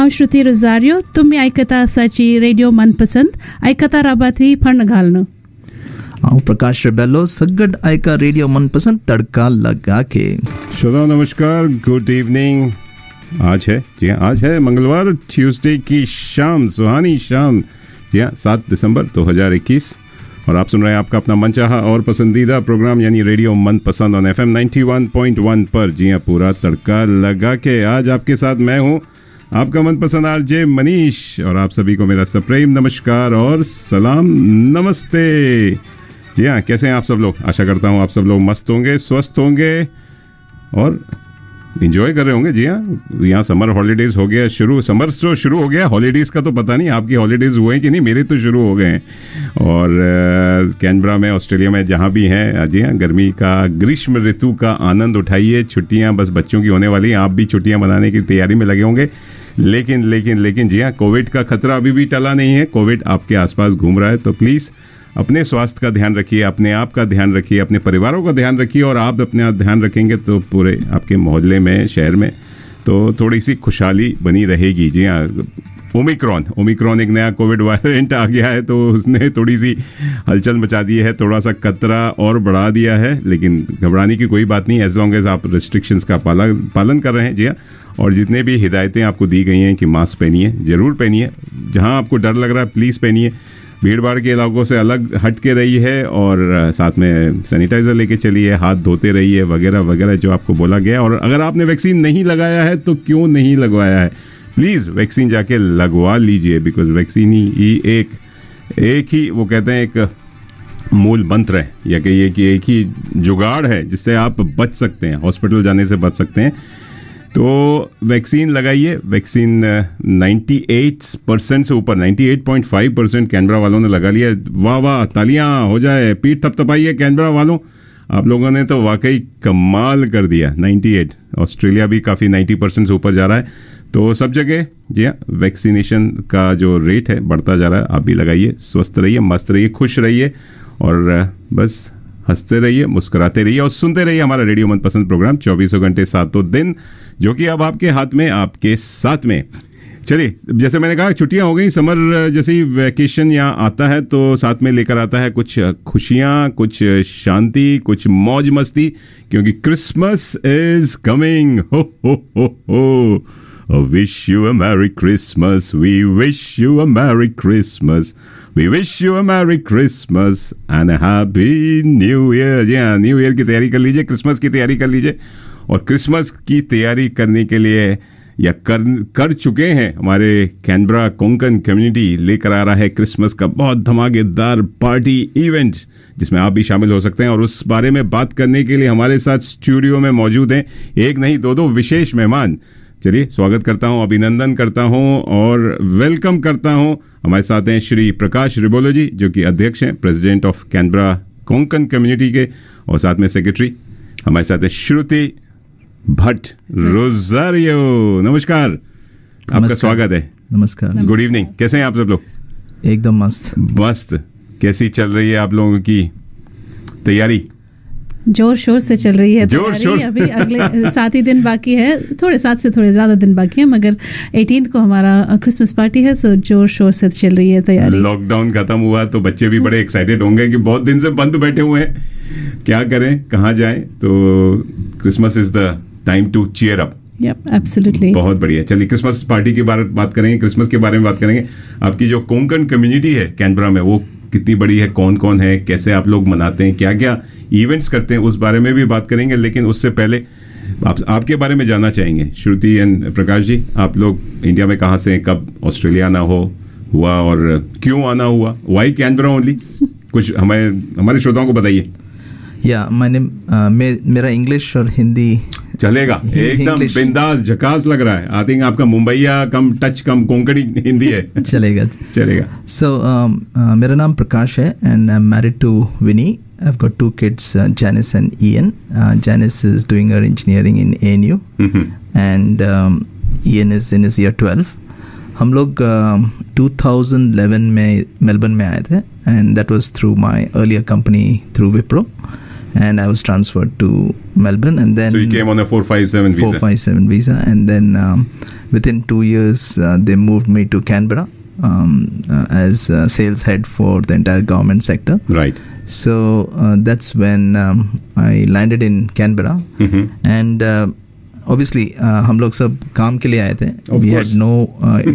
हांव श्रुती रोजारियो. तुम्ही ऐकता आसाची रेडिओ मनपसंद. ऐकता राबाती फण घालणं. हांव प्रकाश रेबेलो. सगळं ऐका रेडिओ मनपसंद तड़का लगा के. श्रोताओं नमस्कार, गुड इवनिंग. आज है जी हाँ, आज है मंगलवार, ट्यूसडे की शाम, सुहानी शाम. जी हाँ, 7 दिसंबर 2021 और आप सुन रहे हैं आपका अपना मनचाहा और पसंदीदा प्रोग्राम यानी रेडियो मनपसंद ऑन FM 91.1 पर. जी हाँ, पूरा तड़का लगा के. आज आपके साथ मैं हूँ आपका मनपसंद आरजे मनीष और आप सभी को मेरा सप्रेम नमस्कार और सलाम नमस्ते. जी हाँ, कैसे हैं आप सब लोग? आशा करता हूँ आप सब लोग मस्त होंगे, स्वस्थ होंगे और इंजॉय कर रहे होंगे. जी हाँ, यहाँ समर हॉलीडेज हो गया शुरू. समर तो शुरू हो गया, हॉलीडेज का तो पता नहीं आपकी हॉलीडेज हुए हैं कि नहीं. मेरे तो शुरू हो गए हैं. और कैनबरा में, ऑस्ट्रेलिया में जहाँ भी हैं, जी हाँ, गर्मी का, ग्रीष्म ऋतु का आनंद उठाइए. छुट्टियाँ बस बच्चों की होने वाली हैं. आप भी छुट्टियाँ मनाने की तैयारी में लगे होंगे. लेकिन जी हाँ, कोविड का खतरा अभी भी टला नहीं है. कोविड आपके आसपास घूम रहा है, तो प्लीज़ अपने स्वास्थ्य का ध्यान रखिए, अपने आप का ध्यान रखिए, अपने परिवारों का ध्यान रखिए. और आप अपने ध्यान रखेंगे तो पूरे आपके मोहल्ले में, शहर में तो थोड़ी सी खुशहाली बनी रहेगी. जी हाँ, ओमिक्रॉन एक नया कोविड वेरिएंट आ गया है, तो उसने थोड़ी सी हलचल मचा दी है, थोड़ा सा खतरा और बढ़ा दिया है. लेकिन घबराने की कोई बात नहीं, एज लॉन्ग एज आप रिस्ट्रिक्शंस का पालन कर रहे हैं. जी हाँ, और जितने भी हिदायतें आपको दी गई हैं कि मास्क पहनिए, ज़रूर पहनिए. जहाँ आपको डर लग रहा है प्लीज़ पहनिए. भीड़ भाड़ के इलाकों से अलग हट के रही है और साथ में सैनिटाइज़र लेके चलिए, हाथ धोते रहिए, वगैरह वगैरह जो आपको बोला गया. और अगर आपने वैक्सीन नहीं लगाया है तो क्यों नहीं लगवाया है, प्लीज़ वैक्सीन जाके लगवा लीजिए. बिकॉज वैक्सीन ही एक ही वो कहते हैं एक मूल मंत्र है, या कहिए कि एक ही जुगाड़ है जिससे आप बच सकते हैं, हॉस्पिटल जाने से बच सकते हैं. तो वैक्सीन लगाइए. वैक्सीन 98% से ऊपर, 98.5% कैनबरा वालों ने लगा लिया. वाह वाह, तालियां हो जाए, पीठ थपथपाइए कैनबरा वालों. आप लोगों ने तो वाकई कमाल कर दिया. 98, ऑस्ट्रेलिया भी काफ़ी 90% से ऊपर जा रहा है. तो सब जगह जी हाँ, वैक्सीनेशन का जो रेट है बढ़ता जा रहा है. आप भी लगाइए. स्वस्थ रहिए, मस्त रहिए, खुश रहिए और बस हंसते रहिए, मुस्कुराते रहिए और सुनते रहिए हमारा रेडियो मनपसंद प्रोग्राम 24 घंटे 7 दिन, जो कि अब आपके हाथ में, आपके साथ में. चलिए, जैसे मैंने कहा, छुट्टियां हो गई. समर जैसे ही वैकेशन यहाँ आता है तो साथ में लेकर आता है कुछ खुशियाँ, कुछ शांति, कुछ मौज मस्ती, क्योंकि क्रिसमस इज कमिंग. हो हो. Wish you a Merry Christmas. We wish you a Merry Christmas. We wish you a Merry Christmas and a Happy New Year. जी हाँ, न्यू ईयर की तैयारी कर लीजिए, क्रिसमस की तैयारी कर लीजिए. और क्रिसमस की तैयारी करने के लिए या कर चुके हैं हमारे कैनबरा कोंकण कम्युनिटी लेकर आ रहा है क्रिसमस का बहुत धमाकेदार पार्टी इवेंट, जिसमें आप भी शामिल हो सकते हैं. और उस बारे में बात करने के लिए हमारे साथ स्टूडियो में मौजूद हैं एक नहीं दो विशेष मेहमान. चलिए, स्वागत करता हूं, अभिनंदन करता हूं और वेलकम करता हूं. हमारे साथ हैं श्री प्रकाश रेबेलो जी, जो कि अध्यक्ष हैं, president of Canberra Konkan community के, और साथ में सेक्रेटरी हमारे साथ हैं श्रुति भट्ट रोजारियो. नमस्कार, आपका स्वागत है. नमस्कार, गुड इवनिंग. कैसे हैं आप सब लोग? एकदम मस्त. कैसी चल रही है आप लोगों की तैयारी? जोर शोर से चल रही है जोर शोर. अभी अगले 7 ही दिन बाकी है, 7 से थोड़े ज़्यादा दिन बाकी है, मगर 18 को हमारा क्रिसमस पार्टी है. सो जोर शोर से चल रही है तैयारी. लॉकडाउन खत्म हुआ तो बच्चे भी बड़े एक्साइटेड होंगे कि बहुत दिन से बंद बैठे हुए हैं, क्या करें, कहाँ जाएं. तो Christmas is the time to cheer up. Absolutely. बहुत बढ़िया. चलिए, क्रिसमस पार्टी की बात करेंगे, क्रिसमस के बारे में बात करेंगे. आपकी जो कोंकण कम्युनिटी है कैनबरा में, वो कितनी बड़ी है, कौन कौन है, कैसे आप लोग मनाते हैं, क्या क्या इवेंट्स करते हैं, उस बारे में भी बात करेंगे. लेकिन उससे पहले आपके बारे में जानना चाहेंगे. श्रुति एंड प्रकाश जी, आप लोग इंडिया में कहाँ से हैं, कब ऑस्ट्रेलिया आना हुआ और क्यों आना हुआ, वाई कैनबरा ओनली? कुछ हमारे श्रोताओं को बताइए. या मेरा इंग्लिश और हिंदी चलेगा, एकदम बिंदास, झकास लग रहा है. आई थिंक आपका मुंबईया कम कोंकणी हिंदी है. चलेगा. सो मेरा नाम प्रकाश है and I am married to Vinnie. I have got 2 kids, Janice and Ian. Janice is doing her engineering in ANU and Ian is in his year 12. हम लोग 2011 में मेलबर्न में आए थे and that was through my earlier company through Wipro. And I was transferred to Melbourne, and then so you came on a 457 visa. 457 visa, and then within 2 years, they moved me to Canberra as sales head for the entire government sector. Right. So that's when I landed in Canberra. And obviously, हम लोग सब काम के लिए आए थे. We had no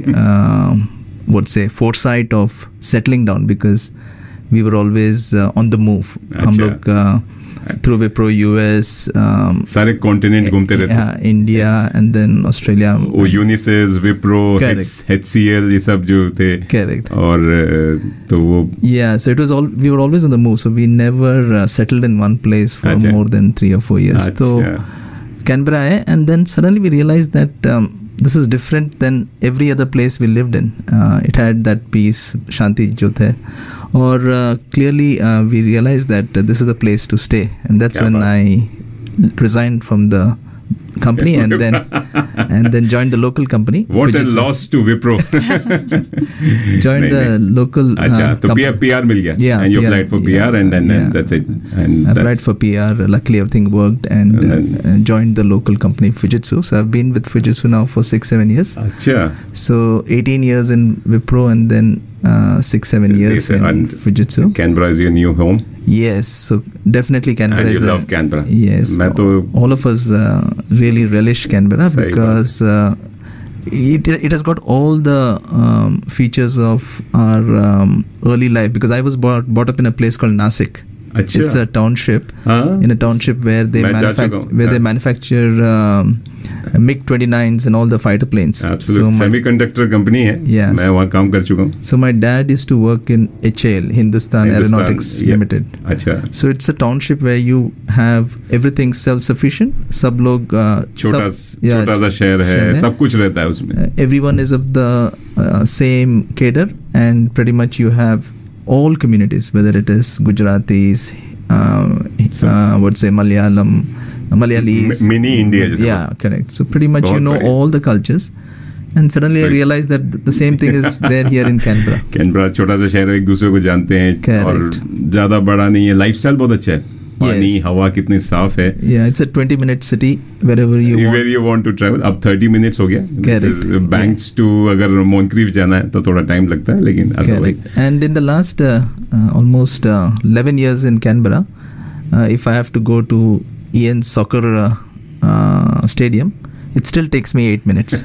foresight of settling down because we were always on the move. हम लोग through Wipro US सारे कॉन्टिनेंट घूमते रहते. India and then Australia. वो Unisys, Wipro, HCL ये सब जो थे. Correct. और तो वो. Yeah, so it was all, we were always on the move, so we never settled in one place for more than 3 or 4 years. So Canberra आए, and then suddenly we realized that this is different than every other place we lived in. It had that peace, shanti जो थे. Or clearly we realized that this is the place to stay, and that's when I resigned from the company and then joined the local company. What Fujitsu. A loss to Wipro. Joined the local company. PR मिल गया. Yeah, and you applied for PR and then that's it. And applied for PR. Luckily everything worked and joined the local company Fujitsu. So I've been with Fujitsu now for 6-7 years. Achha. So 18 years in Wipro and then 6-7 years in Fujitsu. Canberra is your new home. Yes, so definitely Canberra. And you love Canberra. Yes, all of us really relish Canberra because it has got all the features of our early life. Because I was brought up in a place called Nasik. Achha. It's a township. In a township where they manufacture MiG-29s and all the fighter planes. Absolutely. So semiconductor company है. Yes. मैं वहाँ काम कर चुका हूँ. So my dad used to work in HAL, Hindustan Aeronautics Limited. अच्छा. So it's a township where you have everything self-sufficient. सब लोग छोटा सा शहर है. सब कुछ रहता है उसमें. Everyone is of the same cadre, and pretty much you have all communities, whether it is Gujaratis, Malayalis. Mini India. Yeah, correct. So pretty much you know all the cultures. And suddenly I realized that the same thing is there here in Canberra. Canberra छोटा सा शहर है, एक दूसरे को जानते हैं और ज़्यादा बड़ा नहीं है. लाइफस्टाइल बहुत अच्छा है. पानी हवा कितनी साफ है. Yeah, it's a 20-minute city wherever you want to travel. अब 30 minutes हो गया. Correct. Banks to अगर Moncrief जाना है तो थोड़ा टाइम लगता है, लेकिन correct. And in the last almost 11 years in Canberra, if I have to go to Ian Soccer Stadium, it still takes me 8 minutes.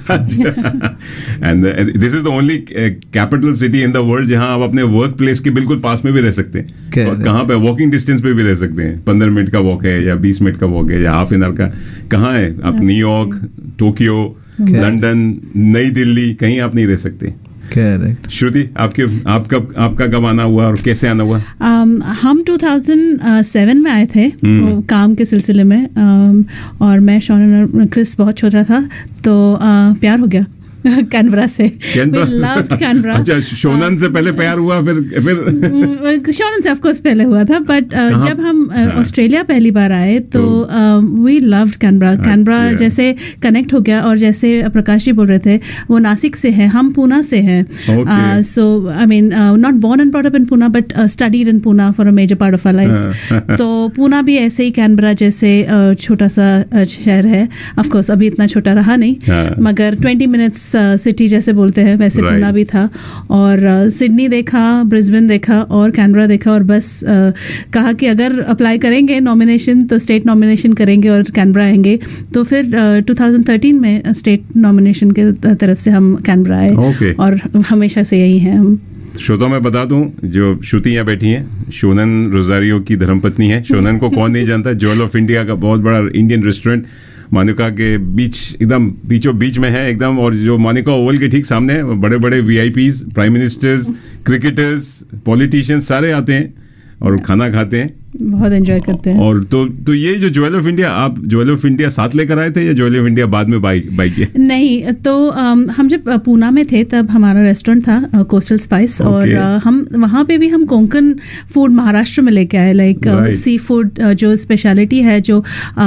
And this is the only capital city in the world जहाँ आप अपने work place के बिल्कुल पास में भी रह सकते हैं. और कहाँ पे वॉकिंग डिस्टेंस पे भी रह सकते हैं. 15 मिनट का वॉक है या 20 मिनट का वॉक है या हाफ एन आवर का. कहाँ है आप? न्यूयॉर्क, टोक्यो, लंदन, नई दिल्ली, कहीं आप नहीं रह सकते. Correct. श्रुति, आपका कब आना हुआ और कैसे आना हुआ? हम 2007 में आए थे काम के सिलसिले में, और मैं शॉनन और क्रिस बहुत छोटा था तो प्यार हो गया कैनबरा से. We loved Canberra. अच्छा, शोनन से पहले प्यार हुआ, फिर शोनन से ऑफ कोर्स पहले हुआ था, बट जब हम ऑस्ट्रेलिया पहली बार आए तो we loved Canberra. Canberra जैसे कनेक्ट हो गया. और जैसे प्रकाश जी बोल रहे थे, वो नासिक से है, हम पूना से हैं. So I mean not born and brought up in Pune but studied in Pune for a major part of our lives. तो पूना भी ऐसे ही कैनबरा जैसे छोटा सा शहर है. ऑफ कोर्स अभी इतना छोटा रहा नहीं, मगर 20 minutes सिटी जैसे बोलते हैं वैसे पूना भी था. और सिडनी देखा, ब्रिस्बेन देखा और कैनबरा देखा, और बस कहा कि अगर अप्लाई करेंगे नॉमिनेशन तो स्टेट नॉमिनेशन करेंगे और कैनबरा आएंगे. तो फिर 2013 में स्टेट नॉमिनेशन के तरफ से हम कैनबरा आए और हमेशा से यही हैं हम. श्रोता मैं बता दूं, जो श्रुति यहाँ बैठी हैं, शोनन रोजारियो की धर्मपत्नी है. शोनन को कौन नहीं जानता? ज्वेल ऑफ इंडिया का बहुत बड़ा इंडियन रेस्टोरेंट मोनिका के बीच, एकदम बीचों बीच में है एकदम. और जो मोनिका ओवल के ठीक सामने है, बड़े बड़े VIPs, prime ministers, cricketers, politicians सारे आते हैं और खाना खाते हैं, बहुत एंजॉय करते हैं. और तो ये जो ज्वेल ऑफ इंडिया, आप ज्वेल ऑफ इंडिया साथ लेकर आए थे या ज्वेल ऑफ इंडिया बाद में बाई किया? नहीं, तो हम जब पूना में थे तब हमारा रेस्टोरेंट था कोस्टल स्पाइस. और हम वहाँ पे भी हम कोंकण फूड महाराष्ट्र में लेके आए. लाइक सी फूड जो स्पेशलिटी है, जो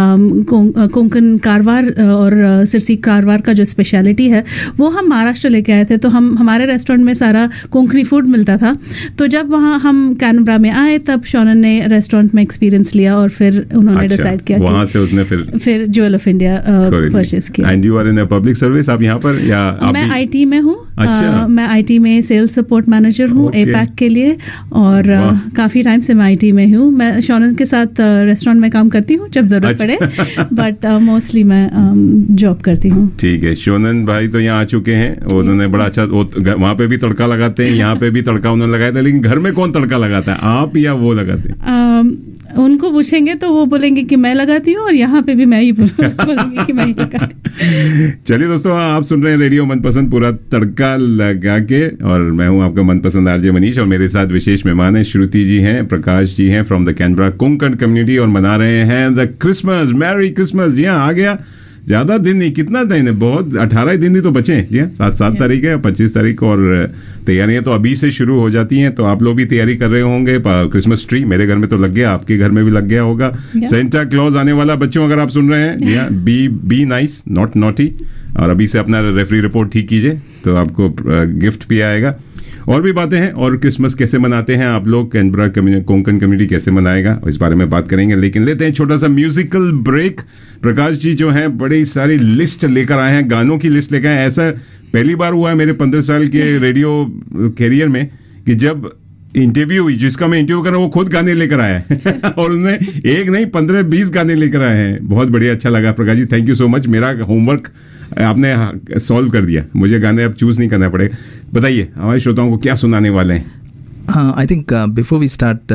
कोंकण कारवार और सिरसी कारवार का जो स्पेशलिटी है, वो हम महाराष्ट्र लेके आए थे. तो हमारे रेस्टोरेंट में सारा कोंकणी फूड मिलता था. तो जब वहाँ हम कैनबरा में आए तब शॉनन ने रेस्टोरेंट रेस्टोरेंट में एक्सपीरियंस लिया और फिर उन्होंने डिसाइड किया वहाँ से उसने फिर ज्वेल ऑफ इंडिया परचेस किया। And you are in a public service, आप यहाँ पर या मैं आईटी में हूँ। अच्छा। मैं आईटी में सेल्स सपोर्ट मैनेजर हूँ एपैक के लिए, और काफ़ी टाइम से मैं आईटी में हूँ। मैं शौनन के साथ रेस्टोरेंट में काम करती हूँ जब ज़रूरत पड़े, बट मोस्टली मैं जॉब करती हूँ। ठीक है, शौनन भाई तो यहाँ आ चुके हैं, उन्होंने बड़ा अच्छा, वहाँ पे भी तड़का लगाते हैं, यहाँ पे भी तड़का उन्होंने लगाया था, लेकिन घर में कौन तड़का लगाता है, आप या वो लगाते हैं? उनको पूछेंगे तो वो बोलेंगे कि मैं लगाती हूँ, और यहाँ पे भी मैं ही बोलूँगी कि मैं ही लगाती हूँ। चलिए दोस्तों, आप सुन रहे हैं रेडियो मनपसंद पूरा तड़का लगा के, और मैं हूँ आपका मनपसंद आरजे मनीष, और मेरे साथ विशेष मेहमान हैं, श्रुति जी हैं, प्रकाश जी हैं from the Canberra Konkan community, और मना रहे हैं द क्रिसमस। Merry Christmas. जी हाँ, आ गया, ज़्यादा दिन नहीं, कितना दिन है, बहुत 18 दिन ही तो बचे हैं। जी हाँ, 7 तारीख है, 25 तारीख, और तैयारियां तो अभी से शुरू हो जाती हैं। तो आप लोग भी तैयारी कर रहे होंगे। क्रिसमस ट्री मेरे घर में तो लग गया, आपके घर में भी लग गया होगा। सेंटा क्लॉज आने वाला, बच्चों अगर आप सुन रहे हैं, जी हाँ, बी नाइस नॉट नॉटी, और अभी से अपना रेफरी रिपोर्ट ठीक कीजिए तो आपको गिफ्ट भी आएगा। और भी बातें हैं, और क्रिसमस कैसे मनाते हैं आप लोग, कैनबरा कोंकण कम्युनिटी कैसे मनाएगा, इस बारे में बात करेंगे। लेकिन लेते हैं छोटा सा म्यूजिकल ब्रेक। प्रकाश जी जो हैं बड़ी सारी लिस्ट लेकर आए हैं, गानों की लिस्ट लेकर आए हैं। ऐसा पहली बार हुआ है मेरे 15 साल के रेडियो कैरियर में कि जब इंटरव्यू हुई, जिसका मैं इंटरव्यू कर रहा हूँ वो खुद गाने लेकर आया है और उन्होंने एक नहीं 15-20 गाने लेकर आए हैं। बहुत बढ़िया, अच्छा लगा Prakash ji, thank you so much. मेरा होमवर्क आपने सॉल्व कर दिया, मुझे गाने अब चूज नहीं करना पड़ेगा। बताइए हमारे श्रोताओं को क्या सुनाने वाले हैं? I think before we start,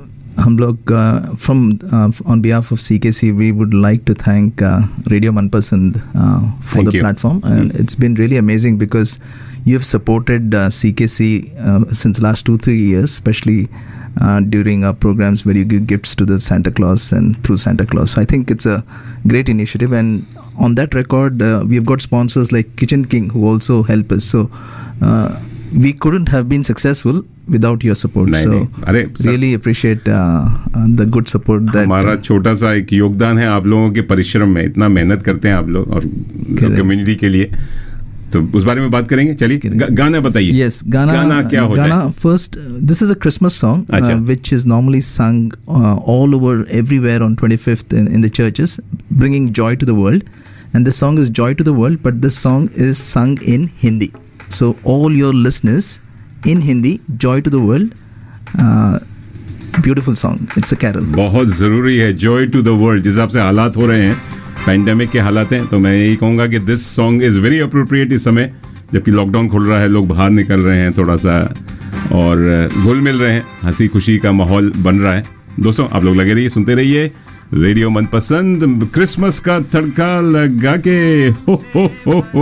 हम लोग from on behalf of CKC we would like to thank radio Manpasand for the platform, and it's been really amazing because you have supported CKC since last 2-3 years, especially during our programs where you give gifts to the Santa Claus and through Santa Claus. So I think it's a great initiative, and on that record we have got sponsors like Kitchen King who also help us. So we couldn't have been successful without your support. So really appreciate the good support that हमारा छोटा सा एक योगदान है आप लोगों के परिश्रम में। इतना मेहनत करते हैं आप लोग और कम्युनिटी के लिए, तो उस बारे में बात करेंगे। चलिए गाना बताइए। Yes, गाना क्या होता है? गाना first, this is a Christmas song which is normally sung all over everywhere on 25th in the churches, bringing joy to the world. And this song is Joy to the World, but this song is sung in Hindi. So all your listeners in Hindi, Joy to the World, beautiful song. It's a carol. बहुत ज़रूरी है Joy to the World। जिस हिसाब से हालात हो रहे हैं, पैंडेमिक के हालात हैं, तो मैं यही कहूँगा कि this song is very appropriate इस समय, जबकि लॉकडाउन खुल रहा है, लोग बाहर निकल रहे हैं थोड़ा सा और घुल मिल रहे हैं, हंसी खुशी का माहौल बन रहा है। दोस्तों आप लोग लगे रहिए, सुनते रहिए रेडियो मनपसंद, क्रिसमस का तड़का लगा के। हो हो हो हो।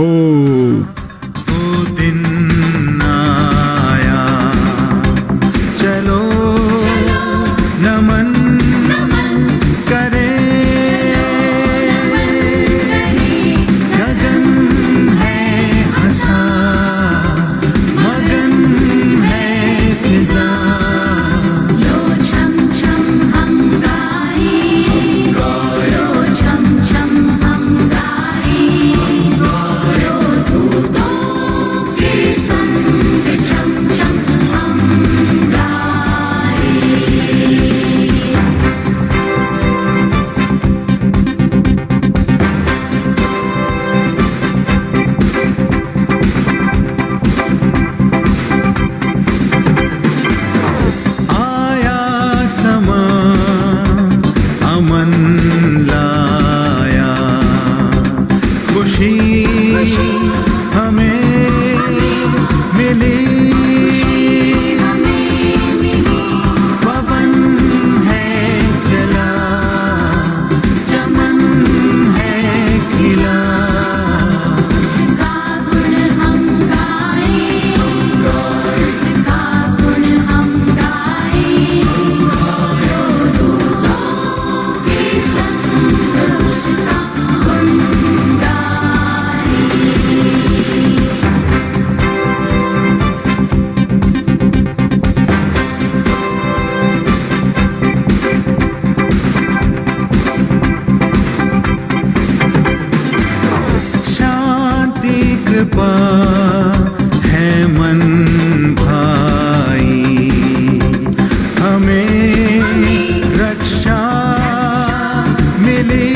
मिली,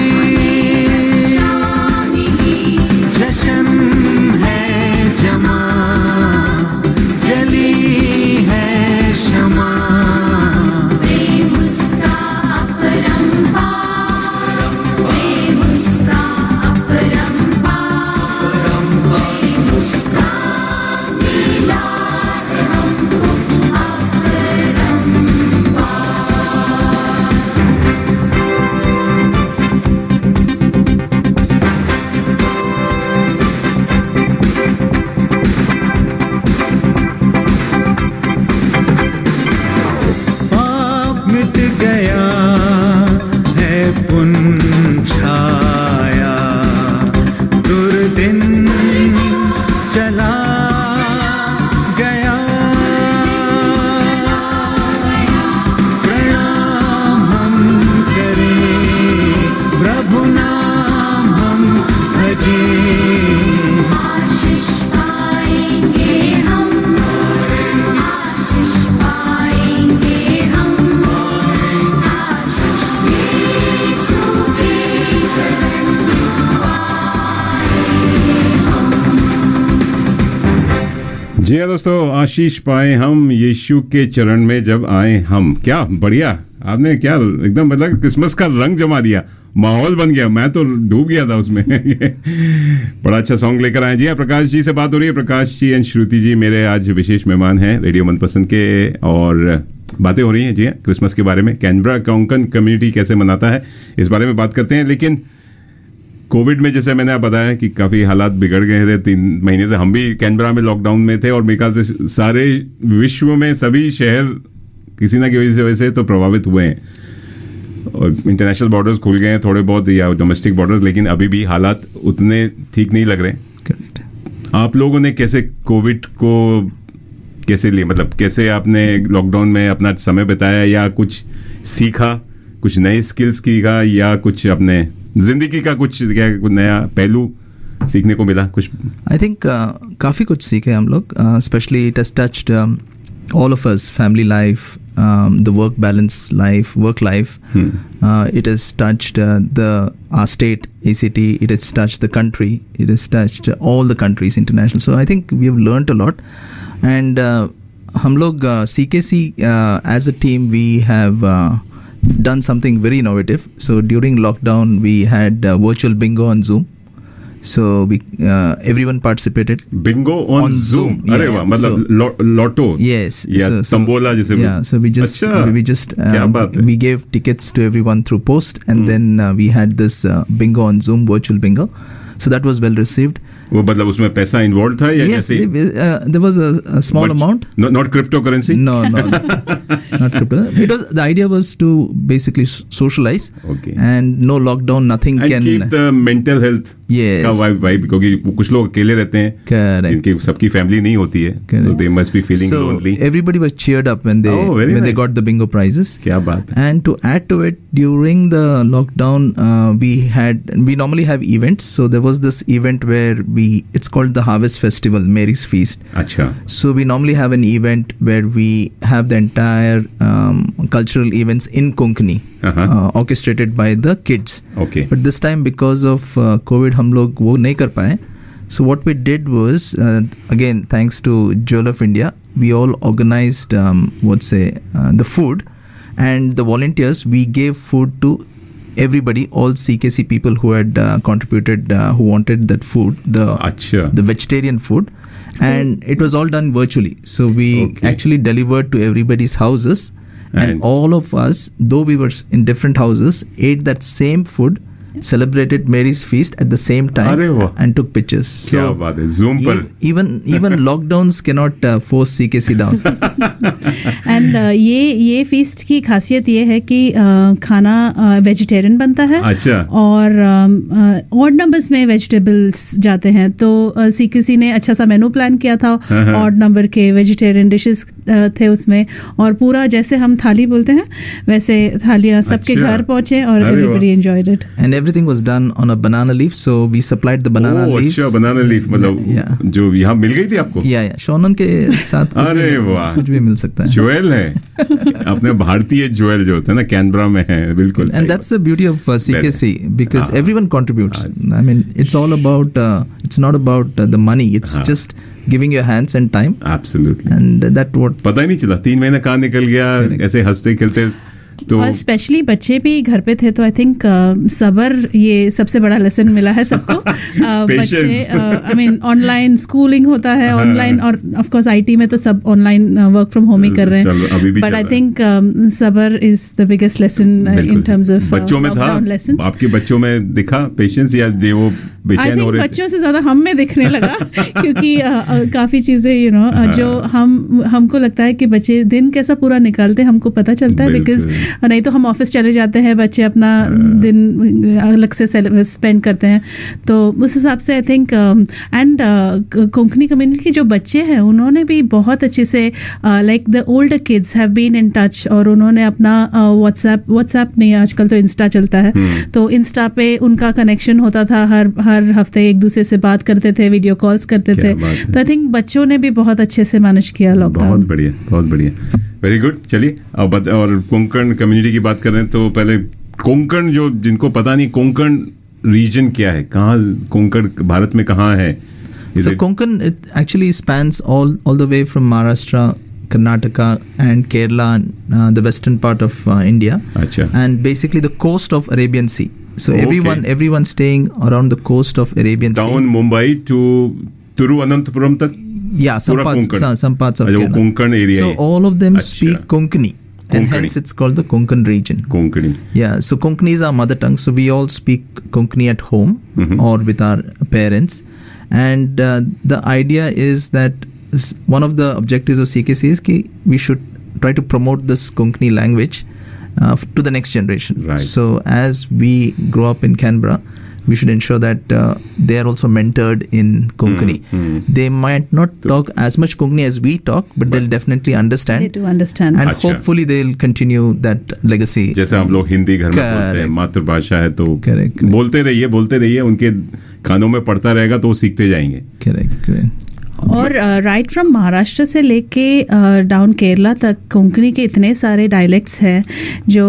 जश्न है जमा, जली है शमा, प्रेम उसका अपरंपार, प्रेम उसका अपरंपार, प्रेम उसका मिला है हमको पाप मिट गया है पुण्य छाया, दुर्दिन चला गया, प्रणाम हम करें, प्रभु नाम हम भजें, आशीष पाएंगे हम, आशीष पाएंगे हम, आशीष यीशु के शरण में पाए हम। जी हाँ दोस्तों, आशीष पाए हम यीशु के चरण में जब आए हम। क्या बढ़िया, आपने क्या एकदम मतलब क्रिसमस का रंग जमा दिया, माहौल बन गया, मैं तो डूब गया था उसमें। बड़ा अच्छा सॉन्ग लेकर आए। जी हाँ, प्रकाश जी से बात हो रही है। प्रकाश जी एंड श्रुति जी मेरे आज विशेष मेहमान हैं रेडियो मनपसंद के, और बातें हो रही हैं जी हाँ क्रिसमस के बारे में। कैनबरा कोंकण कम्युनिटी कैसे मनाता है इस बारे में बात करते हैं। लेकिन कोविड में जैसे मैंने आप बताया कि काफ़ी हालात बिगड़ गए थे, 3 महीने से हम भी कैनबरा में लॉकडाउन में थे, और मेरे ख्याल से सारे विश्व में सभी शहर किसी ना किसी वजह से तो प्रभावित हुए हैं। और इंटरनेशनल बॉर्डर्स खुल गए हैं थोड़े बहुत, या डोमेस्टिक बॉर्डर्स, लेकिन अभी भी हालात उतने ठीक नहीं लग रहे। करेक्ट। आप लोगों ने कैसे कोविड को कैसे लिया, मतलब कैसे आपने लॉकडाउन में अपना समय बिताया, या कुछ सीखा, कुछ नए स्किल्स सीखा, या कुछ अपने जिंदगी का कुछ नया पहलू सीखने को मिला कुछ? आई थिंक काफ़ी कुछ सीखे हम लोग, specially it has touched all of us, family life, the work balance life, work life. It has touched our state, ACT. It has touched the country. It has touched all the countries, international. So I think we have learned a lot. And हम लोग CKC as a team, we have done something very innovative. So during lockdown, we had virtual bingo on Zoom. So we everyone participated. Bingo on Zoom. अरे वाह, मतलब Lato. Yes. या तंबोला जैसे. Yeah. So we just क्या बात है? we gave tickets to everyone through post, and then we had this bingo on Zoom, virtual bingo. So that was well received. वो मतलब उसमें पैसा इन्वॉल्व था या Yes, कैसे? there was a small amount. Not cryptocurrency? No, not crypto. The idea was to basically socialize. Okay. And no lockdown, nothing And can. keep the mental health Yes. का vibe, क्योंकि कुछ लोग अकेले रहते हैं, Correct. जिनकी सबकी फैमिली नहीं होती है, Correct. so they must be feeling So lonely. everybody was cheered up when they very they nice. got the bingo prizes. क्या बात है? And to add to it, during the lockdown, we normally have events. So there was this event where it's called the Harvest Festival, Mary's Feast. अच्छा. So we normally have an event where we have the entire cultural events in Konkani, orchestrated by the kids. Okay. But this time, because of COVID, हम लोग वो नहीं कर पाए. So what we did was, again, thanks to Jewel of India, we all organized, the food, and the volunteers, we gave food to everybody, all CKC people who had contributed, who wanted that food, the vegetarian food, and it was all done virtually. So we actually delivered to everybody's houses, and all of us, though we were in different houses, ate that same food, celebrated Mary's Feast at the same time, and took pictures. क्या बात है, Zoom पर. Even lockdowns cannot force CKC down. And ये feast की खासियत ये है कि खाना वेजिटेरियन बनता है. अच्छा. और ऑड नंबर्स में वेजिटेबल्स जाते हैं, तो सीकेसी ने अच्छा सा मेनू प्लान किया था. ऑड नंबर के वेजिटेरियन डिशेस थे उसमें, और पूरा जैसे हम थाली बोलते हैं वैसे थालियां सबके घर पहुंचे, और everybody enjoyed it. And everything was done on a banana leaf. So we supplied the banana leaves. अच्छा, बनाना लीफ मतलब Yeah. जो यहाँ मिल गई थी आपको? Yeah. शोनन के साथ अरे वाह, कुछ भी मिल सकता है. ज्वेल है अपने भारतीय ज्वेल जो होते हैं ना, कैनबरा में है, बिल्कुल. And that's the beauty of CKC, because everyone contributes. I mean, it's all about, it's not about the money. It's just giving your hands and time. Absolutely. And that what. पता ही नहीं चला 3 महीने कहाँ निकल गया, ऐसे हंसते खेलते. तो और स्पेशली बच्चे भी घर पे थे, तो आई थिंक सब्र, ये सबसे बड़ा लेसन मिला है सबको. बच्चे आई मीन ऑनलाइन स्कूलिंग होता है, ऑनलाइन, और ऑफ कोर्स आईटी में तो सब ऑनलाइन वर्क फ्रॉम होम ही कर रहे हैं. बट आई थिंक सब्र is the biggest lesson in terms of बच्चों में था. आपके बच्चों में दिखा पेशेंस, या वो बेचैन हो रहे थे? बच्चों से ज्यादा हम में दिखने लगा क्योंकि काफी चीजें जो हमको लगता है कि बच्चे दिन कैसा पूरा निकालते हैं हमको पता चलता है, बिकॉज नहीं तो हम ऑफिस चले जाते हैं, बच्चे अपना दिन अलग से स्पेंड करते हैं. तो उस हिसाब से I think and Konkani community के जो बच्चे हैं उन्होंने भी बहुत अच्छे से like the older kids have been in touch, और उन्होंने अपना व्हाट्सएप नहीं, आजकल तो इंस्टा चलता है, तो इंस्टा पे उनका कनेक्शन होता था. हर हफ्ते एक दूसरे से बात करते थे, वीडियो कॉल्स करते थे. तो आई थिंक बच्चों ने भी बहुत अच्छे से मैनेज किया लॉकडाउन. बहुत बढ़िया, बहुत बढ़िया, वेरी गुड. चलिए अब और कोंकण कम्युनिटी की बात कर रहे हैं, तो पहले कोंकण, जो जिनको पता नहीं, कोंकण रीजन क्या है, कहाँ कोंकण भारत में कहाँ है? So Konkan, it actually spans all the way from Maharashtra, Karnataka and Kerala, the western part of India. अच्छा. And basically the coast of Arabian Sea. So Okay. everyone staying around the coast of Arabian Sea. Down Mumbai to Thiruvananthapuram तक? Yeah, some पूरा parts, Konkan. some parts of अच्छा, वो Kerala. Konkan area So है. all of them अच्छा. speak Konkani, and Konkani. hence it's called the Konkan region. Konkani. Yeah, so Konkani is our mother tongue, so we all speak Konkani at home or with our parents. And the idea is that one of the objectives of CKC is that we should try to promote this Konkani language to the next generation. Right. So as we grow up in Canberra, we should ensure that they are also mentored in Konkani. They might not talk as much Konkani as we talk, but they'll definitely understand. to understand. And अच्छा. hopefully they'll continue that legacy. जैसे हम लोग हिंदी घर में बोलते हैं, Correct. मातृभाषा है, तो Correct. बोलते रहिए, उनके कानों में पड़ता रहेगा तो वो सीखते जाएंगे. Correct. और राइट फ्रॉम महाराष्ट्र से लेके डाउन केरला तक कोंकणी के इतने सारे डायलेक्ट्स हैं जो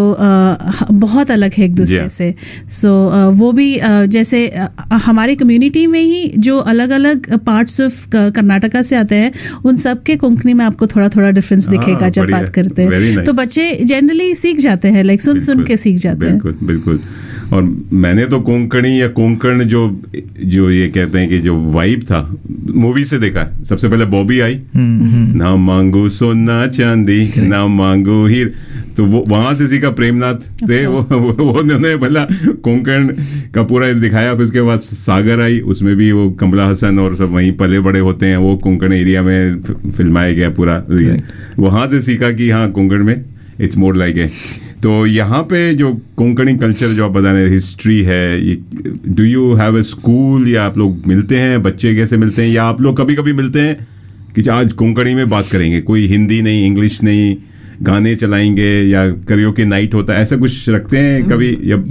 बहुत अलग है एक दूसरे Yeah. से. सो वो भी जैसे हमारी कम्युनिटी में ही जो अलग अलग पार्ट्स ऑफ कर्नाटका से आते हैं, उन सब के कोंकणी में आपको थोड़ा थोड़ा डिफरेंस दिखेगा जब बढ़िया. बात करते Very हैं. nice. तो बच्चे जनरली सीख जाते हैं, लाइक सुन बिल्कुल, के सीख जाते हैं. बिल्कुल बिल्कुल. और मैंने तो कोंकणी या कोंकण जो ये कहते हैं कि जो वाइब था, मूवी से देखा है. सबसे पहले बॉबी आई, ना मांगू सोना चांदी, ना मांगू हीर, तो वो वहां से सीखा. प्रेमनाथ थे वो उन्होंने पहला कोंकण का पूरा दिखाया. फिर उसके बाद सागर आई, उसमें भी वो कमला हसन और सब वहीं पले बड़े होते हैं, वो कोंकण एरिया में फिल्माया गया पूरा. वहां से सीखा कि हाँ, कोंकण में इट्स मोर लाइक है. तो यहाँ पे जो कोंकणी कल्चर जो आप बता रहे हैं, हिस्ट्री है, do you have a school, या आप लोग मिलते हैं, बच्चे कैसे मिलते हैं, या आप लोग कभी कभी मिलते हैं कि आज कोंकणी में बात करेंगे, कोई हिंदी नहीं, इंग्लिश नहीं, गाने चलाएंगे, या करियोके नाइट होता है, ऐसा कुछ रखते हैं कभी?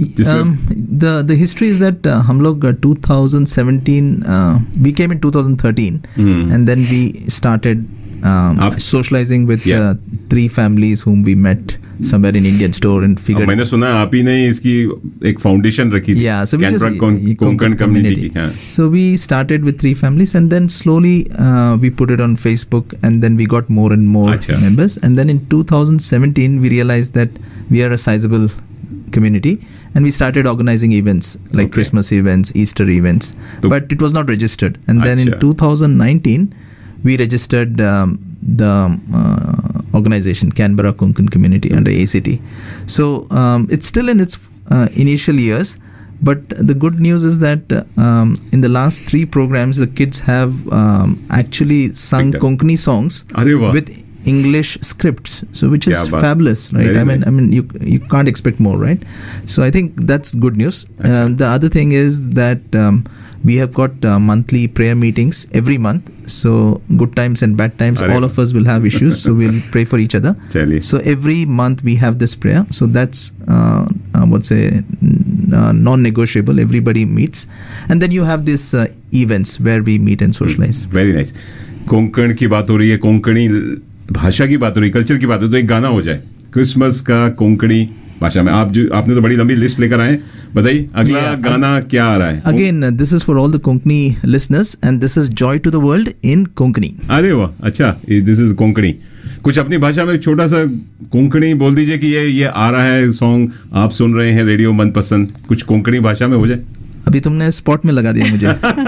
The history is that हम लोग 2017 we came in 2013 and then we started socializing with 3 families whom we met somewhere in Indian store and figured. मैंने सुना आप ही ने इसकी एक फाउंडेशन रखी थी. Yeah, so we just Konkan community की. So we started with 3 families and then slowly we put it on Facebook and then we got more and more अच्छा. members, and then in 2017 we realized that we are a sizable community and we started organizing events like Christmas events, Easter events, but it was not registered. And then in 2019 we registered the organization Canberra Konkan Community under ACT. So it's still in its initial years, but the good news is that in the last 3 programs the kids have actually sung Konkani songs with English scripts, so which is fabulous, right? Very I mean you can't expect more, right? So I think that's good news. The other thing is that we have got monthly prayer meetings every month. So good times and bad times, all of us will have issues, so we'll pray for each other. So every month we have this prayer. So that's non-negotiable. Everybody meets, and then you have this events where we meet and socialize. Very nice. Konkan की बात हो रही है, कोंकणी भाषा की बात हो रही है, कल्चर की बात हो, तो एक गाना हो जाए क्रिसमस का कोंकणी भाषा में. आपने तो बड़ी लंबी लिस्ट लेकर आए, बताइए अगला गाना क्या आ रहा है. Again, this is for all the Konkani listeners, and this is Joy to the World in Konkani. अरे वाह, अच्छा, दिस इज कोंकणी. कुछ अपनी भाषा में छोटा सा कोंकणी बोल दीजिए कि ये आ रहा है सॉन्ग, आप सुन रहे हैं रेडियो मनपसंद, कुछ कोंकणी भाषा में हो जाए. अभी तुमने स्पॉट में लगा दिया मुझे.